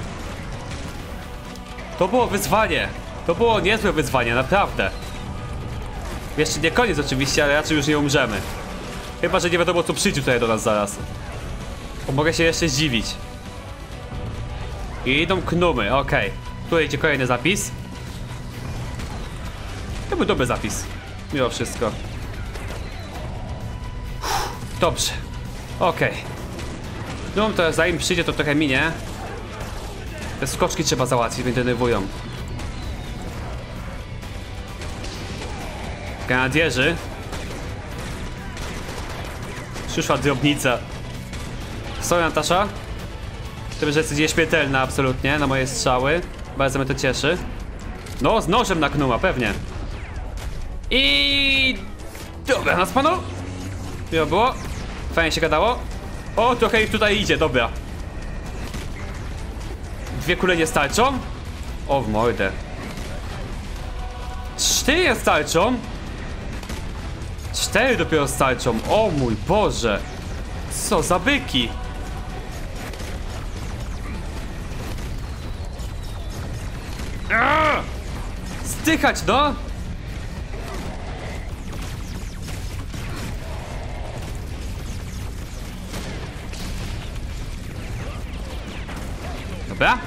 To było wyzwanie. To było niezłe wyzwanie, naprawdę. Jeszcze nie koniec oczywiście, ale raczej już nie umrzemy. Chyba, że nie wiadomo co przyjdzie tutaj do nas zaraz. Bo mogę się jeszcze zdziwić. I idą knumy, okej. Okay. Tu idzie kolejny zapis. To był dobry zapis. Mimo wszystko. Uff, dobrze. Okej. Okay. No to zanim przyjdzie to trochę minie. Te skoczki trzeba załatwić, mnie denerwują. Grenadierzy. Przyszła drobnica. Co, Natasza? To jest nieśmiertelna absolutnie na moje strzały. Bardzo mnie to cieszy. No, z nożem na knuma, pewnie. I... Dobra, nas panu. Miło było. Fajnie się gadało. O, trochę ich tutaj idzie, dobra. Dwie kule nie starczą? O, w mordę. Cztery nie starczą? Cztery dopiero starczą. O mój Boże. Co za byki. Aaaa! Zdychać, no! Dobra.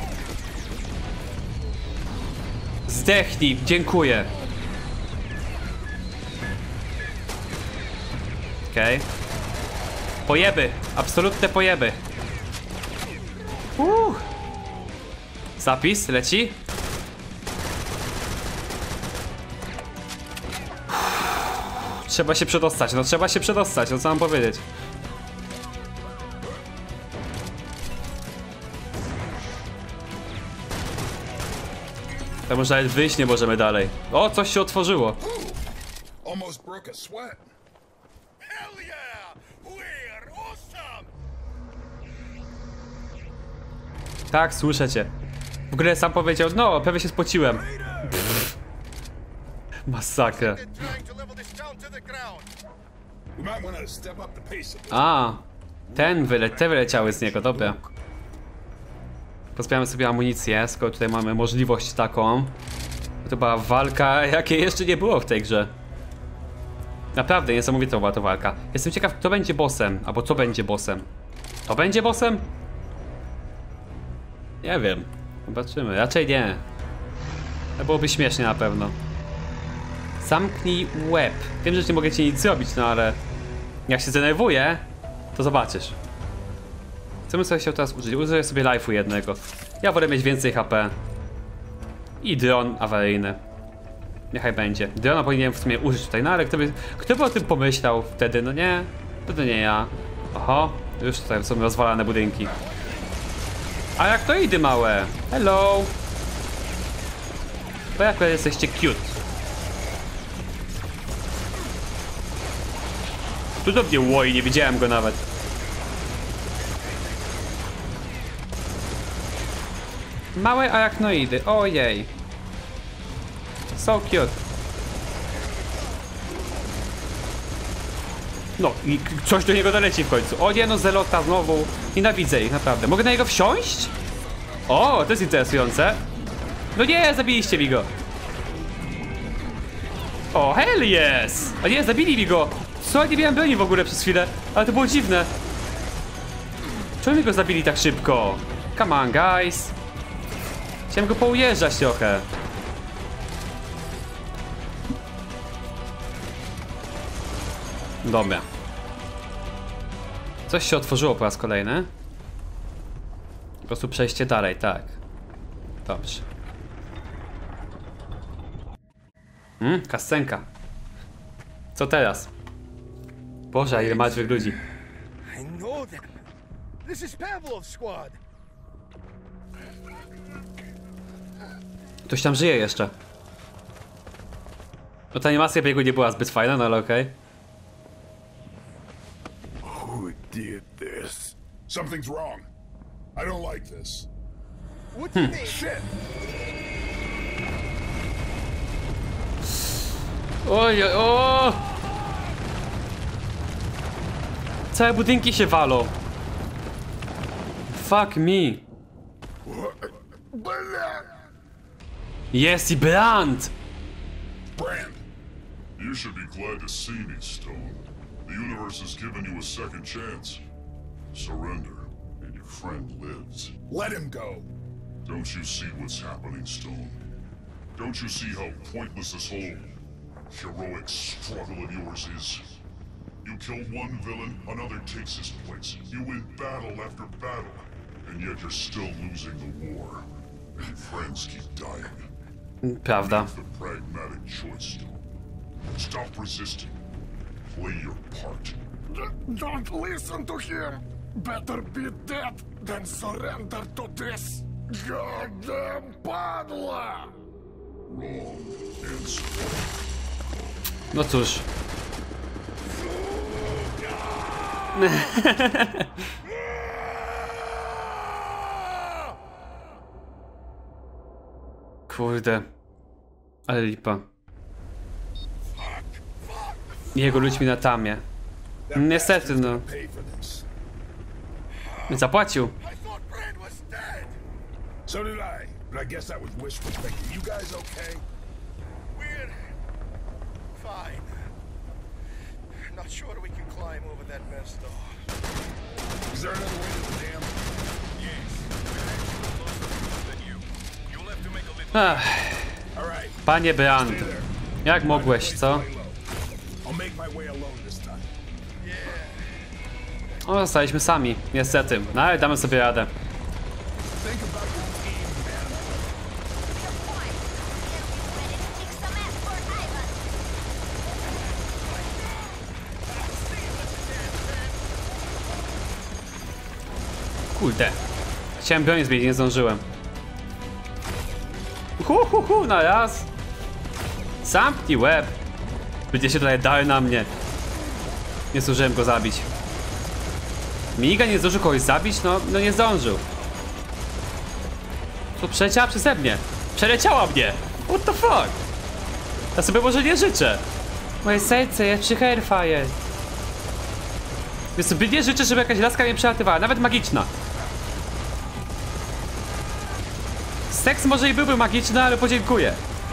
Zdechnij, dziękuję. Okej. Okay. Pojeby, absolutne pojeby. Uuu. Zapis, leci. Trzeba się przedostać, no trzeba się przedostać, no co mam powiedzieć. To może nawet wyjść nie możemy dalej. O, coś się otworzyło. Almost broke a sweat. Hell yeah! We're awesome! Tak, słyszę cię. W ogóle sam powiedział, no, prawie się spociłem. Pff. Masakra. They're trying to level this town to the ground. We might want to step up the pace. A, ten wyle te wyleciały z niego, dobra. Pozbieramy sobie amunicję, skoro tutaj mamy możliwość taką. To była walka, jakiej jeszcze nie było w tej grze. Naprawdę, niesamowita była to walka. Jestem ciekaw, kto będzie bossem, albo co będzie bossem. To będzie bossem? Nie wiem. Zobaczymy, raczej nie. To byłoby śmiesznie na pewno. Zamknij łeb. Wiem, że nie mogę ci nic zrobić, no ale... Jak się zdenerwuję, to zobaczysz. Co bym sobie chciał teraz użyć? Użyję sobie life'u jednego. Ja wolę mieć więcej H P. I dron awaryjny. Niechaj będzie. Drona powinienem w sumie użyć tutaj, no ale kto by, kto by o tym pomyślał wtedy? No nie, wtedy nie ja. Oho, już tutaj są rozwalane budynki. A jak to idy małe? Hello. Bo jak jesteście cute. Tu do mnie łoi, nie widziałem go nawet. Małe arachnoidy, ojej. So cute. No i coś do niego doleci w końcu. O nie, no zelota znowu. Nienawidzę ich, naprawdę. Mogę na niego wsiąść? O, to jest interesujące. No nie, zabiliście mi go. O, hell yes! O nie, zabili mi go. Co, nie miałem broni w ogóle przez chwilę. Ale to było dziwne. Czemu mi go zabili tak szybko? Come on, guys. Chciałem go poujeżdżać trochę. Dobra. Coś się otworzyło po raz kolejny. Po prostu przejście dalej, tak. Dobrze. Hmm, kascenka. Co teraz? Boże, ile martwych ludzi. I know them. This is Pavlov's squad. Ktoś tam żyje jeszcze. No ta animacja biegu nie była zbyt fajna, no ale okej. Okay. Who did this? Something's wrong. I don't like this. What do you mean? Shit! Oj, oj, o! Całe budynki się walą. Fuck me. Jest i Brand! Brand! You should be glad to see me, Stone. The universe has given you a second chance. Surrender, and your friend lives. Let him go! Don't you see what's happening, Stone? Don't you see how pointless this whole heroic struggle of yours is? You kill one villain, another takes his place. You win battle after battle, and yet you're still losing the war. And friends keep dying. Prawda. Make the pragmatic choice, Stone. Stop resisting. Play your part. Don't listen to him! Better be dead than surrender to this goddamn padla! Wrong answer. No cóż. Kurde. Ale lipa. Jego ludźmi na tamie. Niestety, no. Pay for this. Zapłacił. I thought Brand was dead. So did I, but I guess that was wishful thinking. You guys okay? We're fine. Not sure we can climb over that mess, though. Is there another way to the dam? Yes. Than you. You'll have to make a little. Ach, All right, panie Brand. stay there. Jak mogłeś, co? Lay low. I'll make my way alone this time. O, zostaliśmy sami, niestety. No ale damy sobie radę. Think about your team, man. Kurde. Chciałem bronię zmienić, nie zdążyłem. Hu, hu, hu, na raz. Zamknij łeb. Będzie się tutaj dał na mnie. Nie zdążyłem go zabić. Miga nie zdążył kogoś zabić? No, no nie zdążył. To przeleciała przeze mnie. Przeleciała mnie. What the fuck? Ja sobie może nie życzę. Moje serce jest przy Hairfire. Więc sobie nie życzę, żeby jakaś laska mnie przelatywała, nawet magiczna. Seks może i byłby magiczny, ale podziękuję.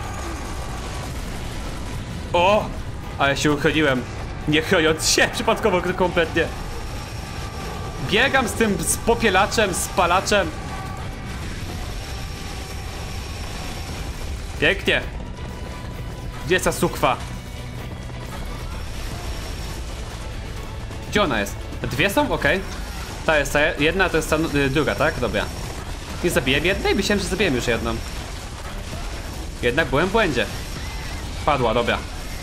O! Ale się uchyliłem. Nie chroniąc się przypadkowo kompletnie. Biegam z tym z popielaczem, spalaczem. Pięknie. Gdzie jest ta sukwa? Gdzie ona jest? Dwie są? Okej. Okay. Ta jest ta jedna, to jest ta y, druga, tak? Dobra. Nie zabiłem jednej? Myślałem, że zabiłem już jedną. Jednak byłem w błędzie. Padła, dobra.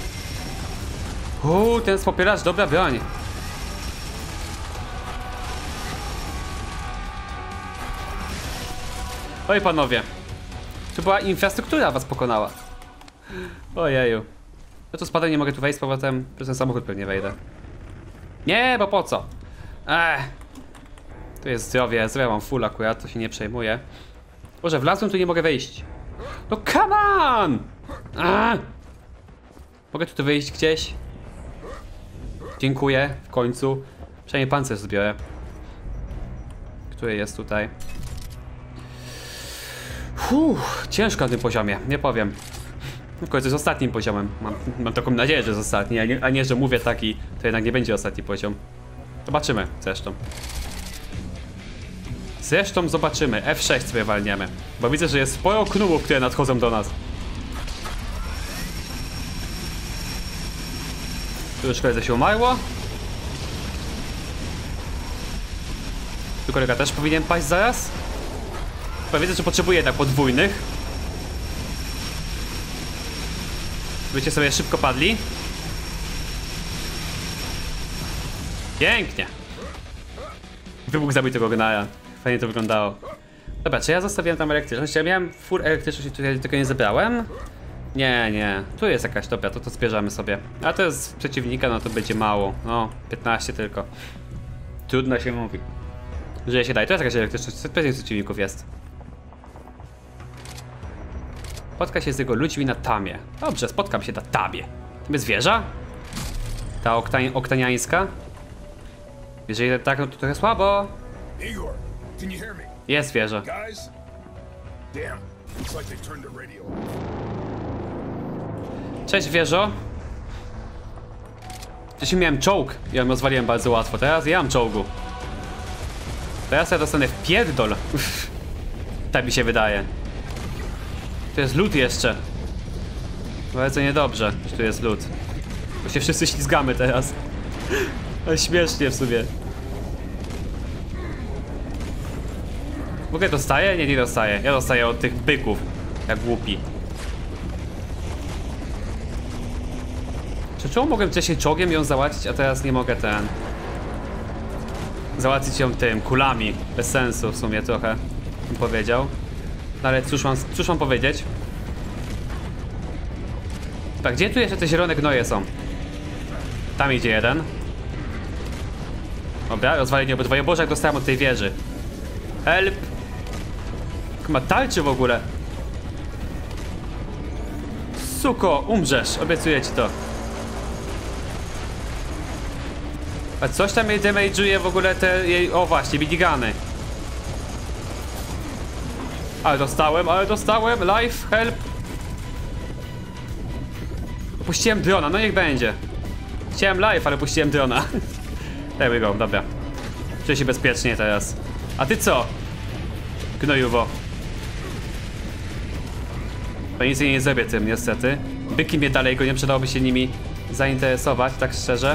Uuu, ten popielacz, dobra broń. Oj panowie. Tu była infrastruktura, was pokonała. Ojeju. Ja tu spadam, nie mogę tu wejść z powrotem. Przez ten samochód pewnie wejdę. Nie, bo po co? Ech. Tu jest zdrowie, zdrowie mam full akurat, to się nie przejmuje. Boże, wlazłem, tu nie mogę wejść. No come on! Ech. Mogę tu wyjść gdzieś? Dziękuję, w końcu. Przynajmniej pancerz zbiorę. Który jest tutaj? Uff, ciężko na tym poziomie, nie powiem. W końcu jest ostatnim poziomem. Mam, mam taką nadzieję, że jest ostatni, a nie, a nie, że mówię taki, to jednak nie będzie ostatni poziom. Zobaczymy zresztą. Zresztą zobaczymy. F sześć sobie walniemy. Bo widzę, że jest sporo knubów, które nadchodzą do nas. Tu już koledze się umarło. Tu kolega też powinien paść zaraz. Bo widzę, że potrzebuje jednak podwójnych. Byście sobie szybko padli. Pięknie. Wybuch zabitego gnara. Fajnie to wyglądało. Dobra, czy ja zostawiłem tam elektryczność? Ja miałem fur elektryczności, tutaj tylko nie zebrałem. Nie, nie. Tu jest jakaś, dobra, to to zbierzemy sobie. A to jest z przeciwnika, no to będzie mało. No, piętnaście tylko. Trudno się mówi. Że się daje. To jest jakaś elektryczność, pewnie przeciwników jest. Spotka się z jego ludźmi na tamie. Dobrze, spotkam się na tamie. Bez wieża? Ta okta oktaniańska? Jeżeli tak, no to trochę słabo. Igor, can you hear me? Jest wieża. Guys? Damn, looks like they turned the radio off. Cześć wieżo. Wcześniej miałem czołg i ja ją rozwaliłem bardzo łatwo. Teraz ja mam czołgu. Teraz ja dostanę w pierdol. Tak mi się wydaje. To jest lód jeszcze. Bardzo niedobrze, że tu jest lód. Bo się wszyscy ślizgamy teraz. Ale śmiesznie w sumie. W ogóle dostaję? Nie, nie dostaję. Ja dostaję od tych byków. Jak głupi. Czy czemu mogłem wcześniej czołgiem ją załatwić, a teraz nie mogę ten... załatwić ją tym, kulami. Bez sensu w sumie trochę, bym powiedział. No ale cóż mam, cóż mam powiedzieć? Tak, gdzie tu jeszcze te zielone gnoje są? Tam idzie jeden. Dobra, rozwalenie obydwoje. Boże, jak dostałem od tej wieży. Help! Ma tarczy w ogóle. Suko, umrzesz, obiecuję ci to. A coś tam jej damage'uje w ogóle te jej... O właśnie, minigany. Ale dostałem, ale dostałem. Life, help. Puściłem drona, no niech będzie. Chciałem life, ale puściłem drona. There we go, dobra. Czuję się bezpiecznie teraz. A ty co? Gnojuwo. To nic nie zrobię tym, niestety. Byki mnie dalej, go nie przydałoby się nimi zainteresować, tak szczerze.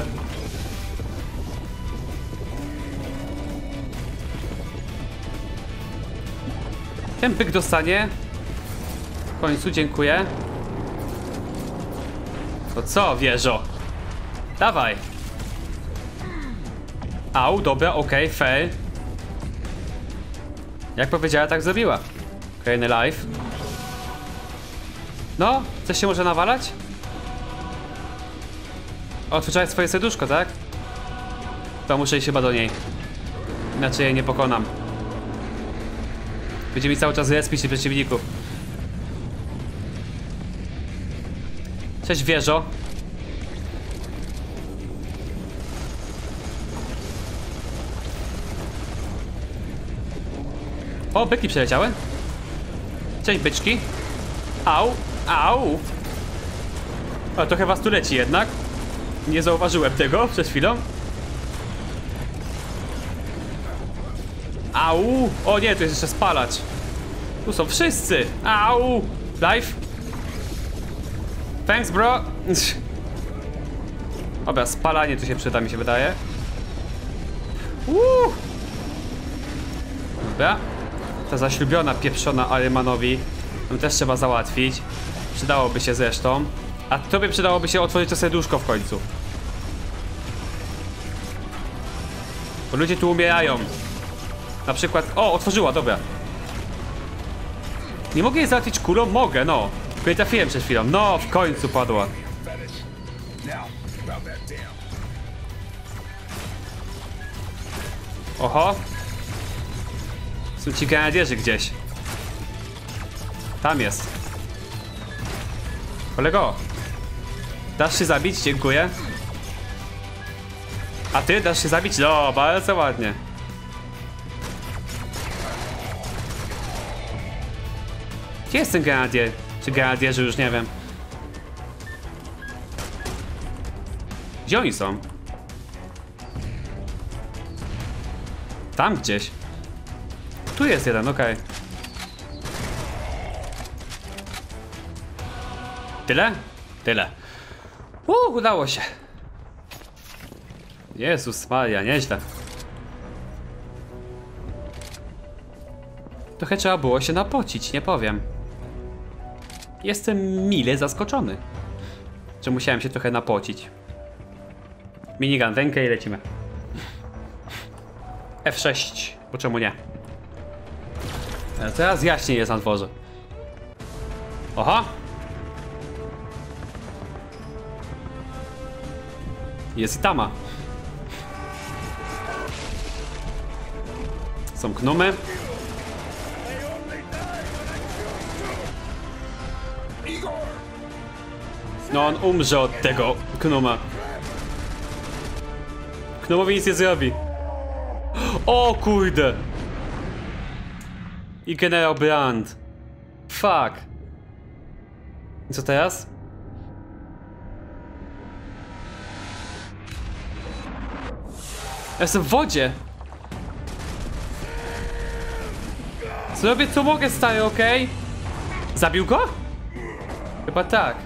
Ten byk dostanie. W końcu, dziękuję. To co, wieżo? Dawaj. Au, dobra, okej, okay, fair. Jak powiedziała, tak zrobiła. Kolejny live. No, coś się może nawalać? Otworzyłaś swoje serduszko, tak? To muszę iść chyba do niej. Inaczej jej nie pokonam. Będzie mi cały czas respić się przeciwników. Cześć wieżo. O, byki przeleciały. Cześć byczki. Au, au. A trochę was tu leci jednak. Nie zauważyłem tego przed chwilą. Au. O nie, tu jest jeszcze spalacz. Tu są wszyscy. Au. Life. Thanks bro. Dobra, spalanie tu się przyda, mi się wydaje. Uuu. Dobra. Ta zaślubiona pieprzona Alymanowi ją też trzeba załatwić. Przydałoby się zresztą. A tobie przydałoby się otworzyć to serduszko w końcu. Bo ludzie tu umierają. Na przykład... O, otworzyła, dobra. Nie mogę jej załatwić kulą? Mogę, no. Tylko jej trafiłem przed chwilą. No, w końcu padła. Oho. Są ci grenadierzy gdzieś. Tam jest. Kolego. Dasz się zabić? Dziękuję. A ty dasz się zabić? No, bardzo ładnie. Gdzie jest ten grenadier? Czy grenadierzy, już nie wiem. Gdzie oni są? Tam gdzieś. Tu jest jeden, okej. Okay. Tyle? Tyle. Uuu, udało się. Jezus Maria, nieźle. Trochę trzeba było się napocić, nie powiem. Jestem mile zaskoczony, że musiałem się trochę napocić. Minigun w rękę i lecimy. F sześć, bo czemu nie? Ale teraz jaśniej jest na dworze. Oha! Jest i tama. Są gnomy. No on umrze od tego Knuma. Knumowi nic nie zrobi. O kurde. I generał Brand. Fuck. I co teraz? Ja jestem w wodzie. Zrobię co mogę, stary, okej? Okay? Zabił go? Chyba tak.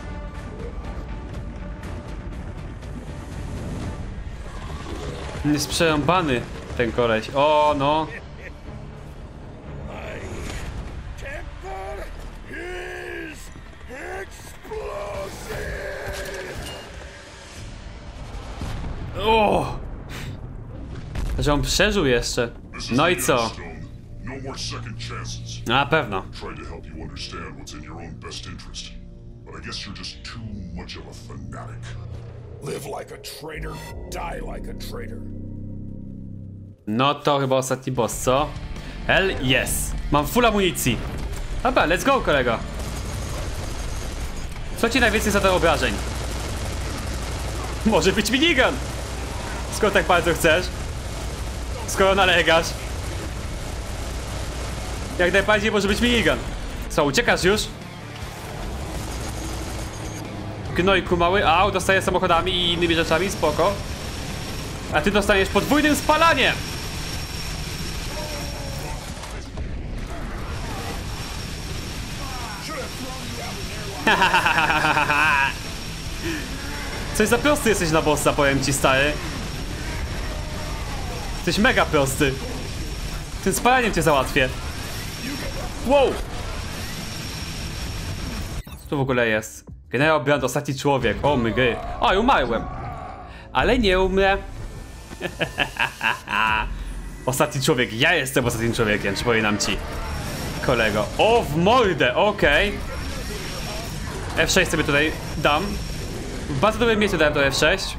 Jest przerąbany ten koleś. O, no. O! Że on przeżył jeszcze. No i co? Na pewno. Try to help you understand what's in your own best interest. But I guess you're just too much of a fanatic. Live like a traitor, die like a traitor. No to chyba ostatni boss, co? Hell yes. Mam full amunicji. Dobra, let's go, kolego. Co ci najwięcej zada obrażeń? Może być minigun. Skoro tak bardzo chcesz. Skoro nalegasz. Jak najbardziej może być minigun. Co, uciekasz już? Gnojku mały. Au, dostaję samochodami i innymi rzeczami, spoko. A ty dostaniesz podwójnym spalaniem. Coś za prosty jesteś na bossa, powiem ci, stary. Jesteś mega prosty. Tym spalaniem cię załatwię. Wow! Co tu w ogóle jest? Generał Brand, ostatni człowiek. O my gry. O, i umarłem. Ale nie umrę. Ostatni człowiek. Ja jestem ostatnim człowiekiem, przypominam ci. Kolego. O, w mordę, okej. Okay. F sześć sobie tutaj dam. W bardzo dobrym miejscu dałem to F sześć.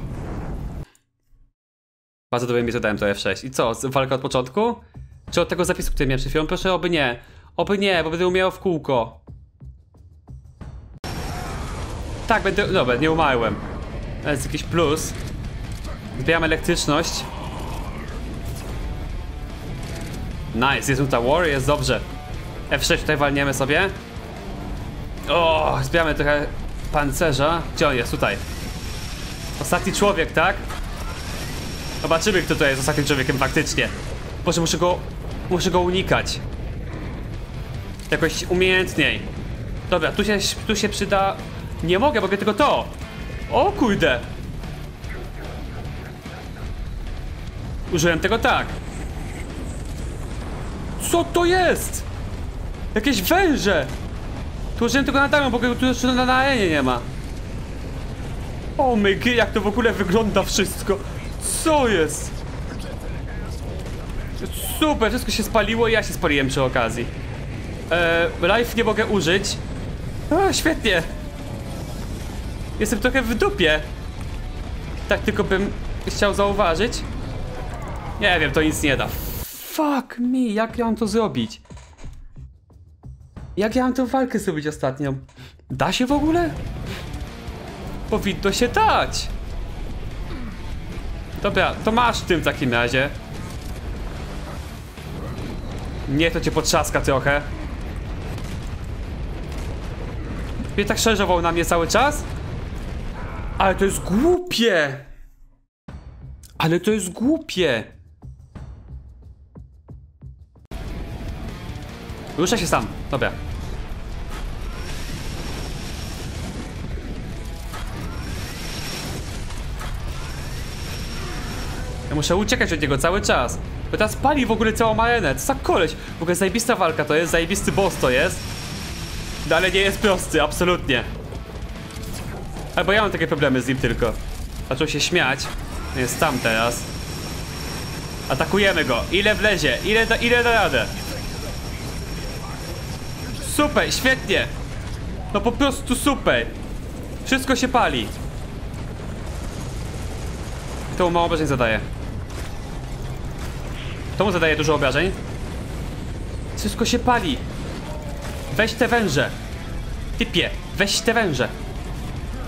W bardzo dobrym miejscu dałem to F sześć. I co? Walka od początku? Czy od tego zapisu, który miałem przed chwilą? Proszę, oby nie. Oby nie, bo będę umierał w kółko. Tak, będę... Dobra, nie umarłem. To jest jakiś plus. Zbieram elektryczność. Nice, jest Uta War, jest dobrze. F sześć tutaj walniemy sobie. O, zbieramy trochę pancerza. Gdzie on jest? Tutaj. Ostatni człowiek, tak? Zobaczymy, kto to jest ostatnim człowiekiem faktycznie. Boże, muszę go... Muszę go unikać. Jakoś umiejętniej. Dobra, tu się, tu się przyda... Nie mogę, mogę tylko to. O kurde. Użyłem tego tak. Co to jest? Jakieś węże. Tu użyłem tego na damią, bo tu jeszcze na, na arenie nie ma. O my gry, jak to w ogóle wygląda wszystko. Co jest? Super, wszystko się spaliło i ja się spaliłem przy okazji. Eee, live nie mogę użyć. O, świetnie. Jestem trochę w dupie. Tak tylko bym chciał zauważyć. Nie wiem, to nic nie da. Fuck me, jak ja mam to zrobić? Jak ja mam tę walkę zrobić ostatnią? Da się w ogóle? Powinno się dać. Dobra, to masz w tym takim razie. Niech to cię potrzaska trochę. Mnie tak szerzował na mnie cały czas? Ale to jest głupie! Ale to jest głupie! Ruszę się sam, dobra. Ja muszę uciekać od niego cały czas. Bo teraz pali w ogóle całą arenę. Co za koleś? W ogóle zajebista walka to jest, zajebisty boss to jest. No ale nie jest prosty, absolutnie. Albo ja mam takie problemy z nim tylko. Zaczął się śmiać. Jest tam teraz. Atakujemy go. Ile wlezie? Ile da, ile da radę? Super, świetnie. No po prostu super. Wszystko się pali. To mu mało obrażeń zadaje. To mu zadaje dużo obrażeń. Wszystko się pali. Weź te węże. Typie, weź te węże.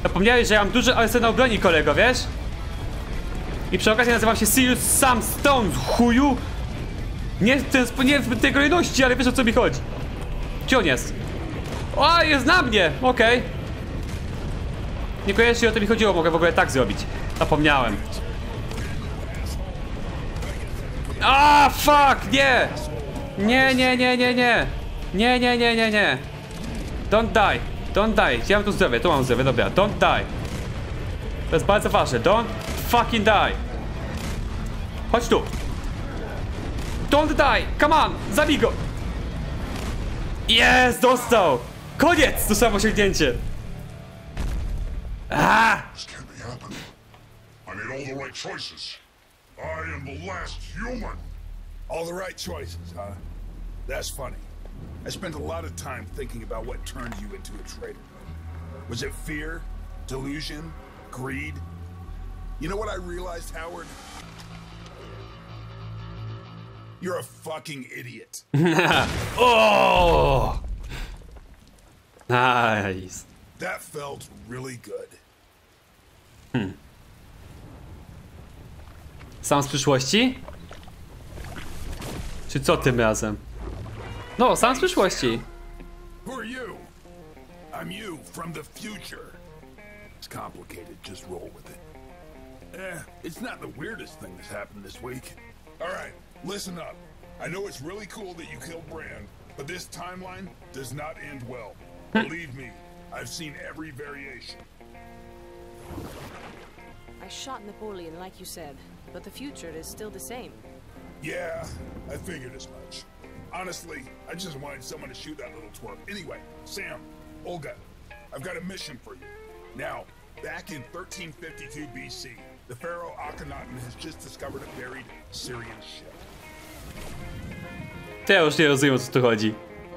Zapomniałeś, że ja mam duży arsenał broni, kolego, wiesz? I przy okazji nazywam się Sirius Sam Stone, chuju! Nie w, ten, nie w tej kolejności, ale wiesz, o co mi chodzi. Gdzie on jest? O, jest na mnie! Okej. Okay. Niekoniecznie o to mi chodziło, mogę w ogóle tak zrobić. Zapomniałem. A, fuck! Nie! Nie, nie, nie, nie, nie! Nie, nie, nie, nie, nie! Don't die! Don't die! Gdzie mam tu zdrowie? Tu mam zdrowie, dobra. Don't die! To jest bardzo ważne. Don't fucking die! Chodź tu! Don't die! Come on! Zabij go! Jest! Dostał! Koniec! Dostałem osiągnięcie! Ah! This can't be happening. I made all the right choices. I am the last human. All the right choices, huh? That's funny. I spent a lot of time thinking about what turned you into a traitor. Was it fear? Delusion? Greed? You know what I realized, Howard? You're a fucking idiot. Oh! Nice. That felt really good. Hmm. Sam z przyszłości? Czy co tym razem? No, sam z przyszłości. Who are you? I'm you from the future. It's complicated, just roll with it. Eh, it's not the weirdest thing that's happened this week. Alright, listen up. I know it's really cool that you killed Brand, but this timeline does not end well. Believe me, I've seen every variation. I shot Napoleon like you said, but the future is still the same. Yeah, I figured as much. Honestly, I just wanted someone to shoot that little twerp. Anyway, Sam, Olga, I've got a mission for you. Now, back in thirteen fifty-two B C, the pharaoh Akhenaten has just discovered a buried Syrian ship. To ja już nie rozumiem, o co tu chodzi.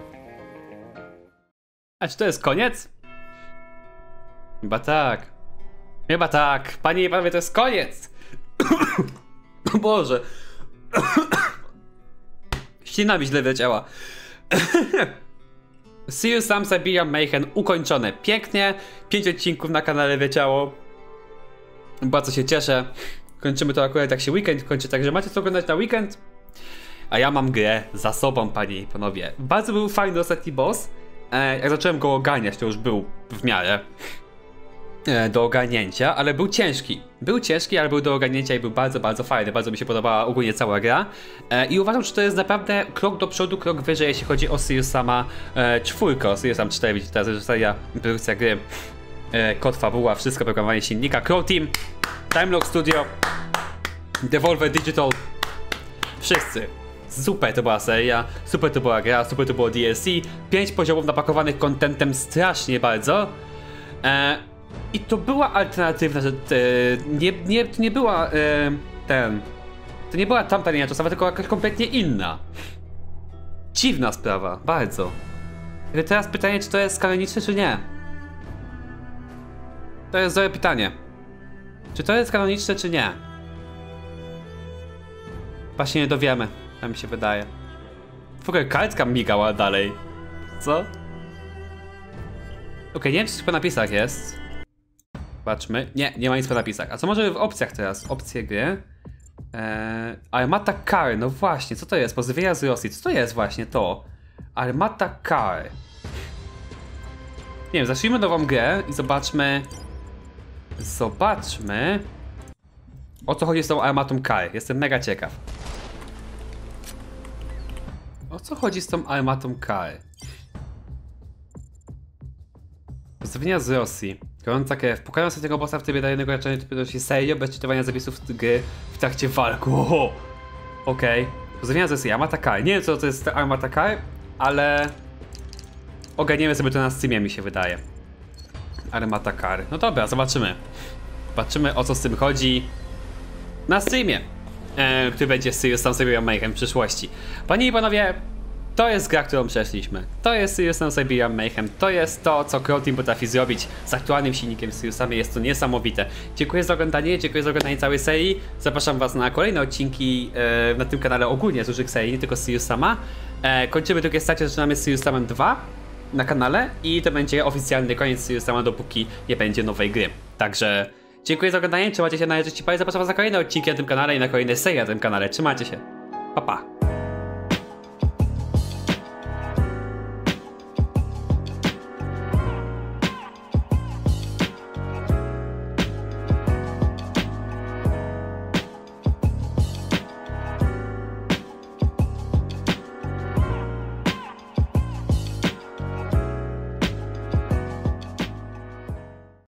A czy to jest koniec? Chyba tak. Chyba tak. Panie i panowie, to jest koniec. O Boże. Ścina mi źle wleciała. Sirius Sam Siberian Mayhem ukończone. Pięknie. Pięć odcinków na kanale wleciało. Bardzo się cieszę. Kończymy to akurat jak się weekend kończy, także macie co oglądać na weekend. A ja mam grę za sobą, panie i panowie. Bardzo był fajny ostatni boss. E, jak zacząłem go ogarniać, to już był w miarę e, do ogarnięcia, ale był ciężki. Był ciężki, ale był do ogarnięcia i był bardzo, bardzo fajny. Bardzo mi się podobała ogólnie cała gra. E, I uważam, że to jest naprawdę krok do przodu, krok wyżej, jeśli chodzi o Sirius Sama e, czwórkę, o Sirius Sam cztery. Widzicie, teraz reżyseria, produkcja gry, e, kod fabuła, wszystko, programowanie silnika, Crow Team, Timelock Studio, Devolver Digital, wszyscy. Super to była seria, super to była gra, super to było D L C. Pięć poziomów napakowanych kontentem strasznie bardzo. E, I to była alternatywna rzecz. E, nie, nie, to nie była e, ten. To nie była tamta linia czasowa, tylko jakaś kompletnie inna. Dziwna sprawa, bardzo. I teraz pytanie, czy to jest kanoniczne, czy nie? To jest dobre pytanie. Czy to jest kanoniczne, czy nie? Właśnie nie dowiemy. Tak mi się wydaje. W ogóle kartka migała dalej. Co? Okej, okay, nie wiem, czy coś po napisach jest. Zobaczmy. Nie, nie ma nic po napisach. A co może w opcjach teraz? Opcje gry. Eee, Armata Kary, no właśnie, co to jest? Pozdrowienia z Rosji. Co to jest właśnie to? Armata Kary. Nie wiem, zacznijmy nową grę i zobaczmy. Zobaczmy. O co chodzi z tą Armatą Kary. Jestem mega ciekaw. O co chodzi z tą Armatą Kary? Pozdrowienia z Rosji. Gorąca krew. Pokonał ostatniego bossa w trybie danego raczenia to się serio, bez czytowania zapisów gry w trakcie walki. Okej. Okay. Pozdrowienia z Rosji. Armata Kary. Nie wiem, co to jest Armata Kary, ale ogarniemy sobie to na Steamie, mi się wydaje. Armata Kary. No dobra, zobaczymy. Zobaczymy, o co z tym chodzi na Steamie. E, który będzie Sirius Sam Siberian Mayhem w przyszłości. Panie i panowie, to jest gra, którą przeszliśmy. To jest Sirius Sam Siberian Mayhem. To jest to, co Crow Team potrafi zrobić z aktualnym silnikiem Sirius Samie. Jest to niesamowite. Dziękuję za oglądanie, dziękuję za oglądanie całej serii. Zapraszam was na kolejne odcinki e, na tym kanale ogólnie z różnych serii, nie tylko Sirius Sama. E, kończymy drugie starcie, zaczynamy z Sirius Samem dwa. na kanale i to będzie oficjalny koniec Serious Sama, dopóki nie będzie nowej gry. Także dziękuję za oglądanie, trzymajcie się, na razie, zapraszam was na kolejne odcinki na tym kanale i na kolejne serie na tym kanale. Trzymajcie się, pa pa!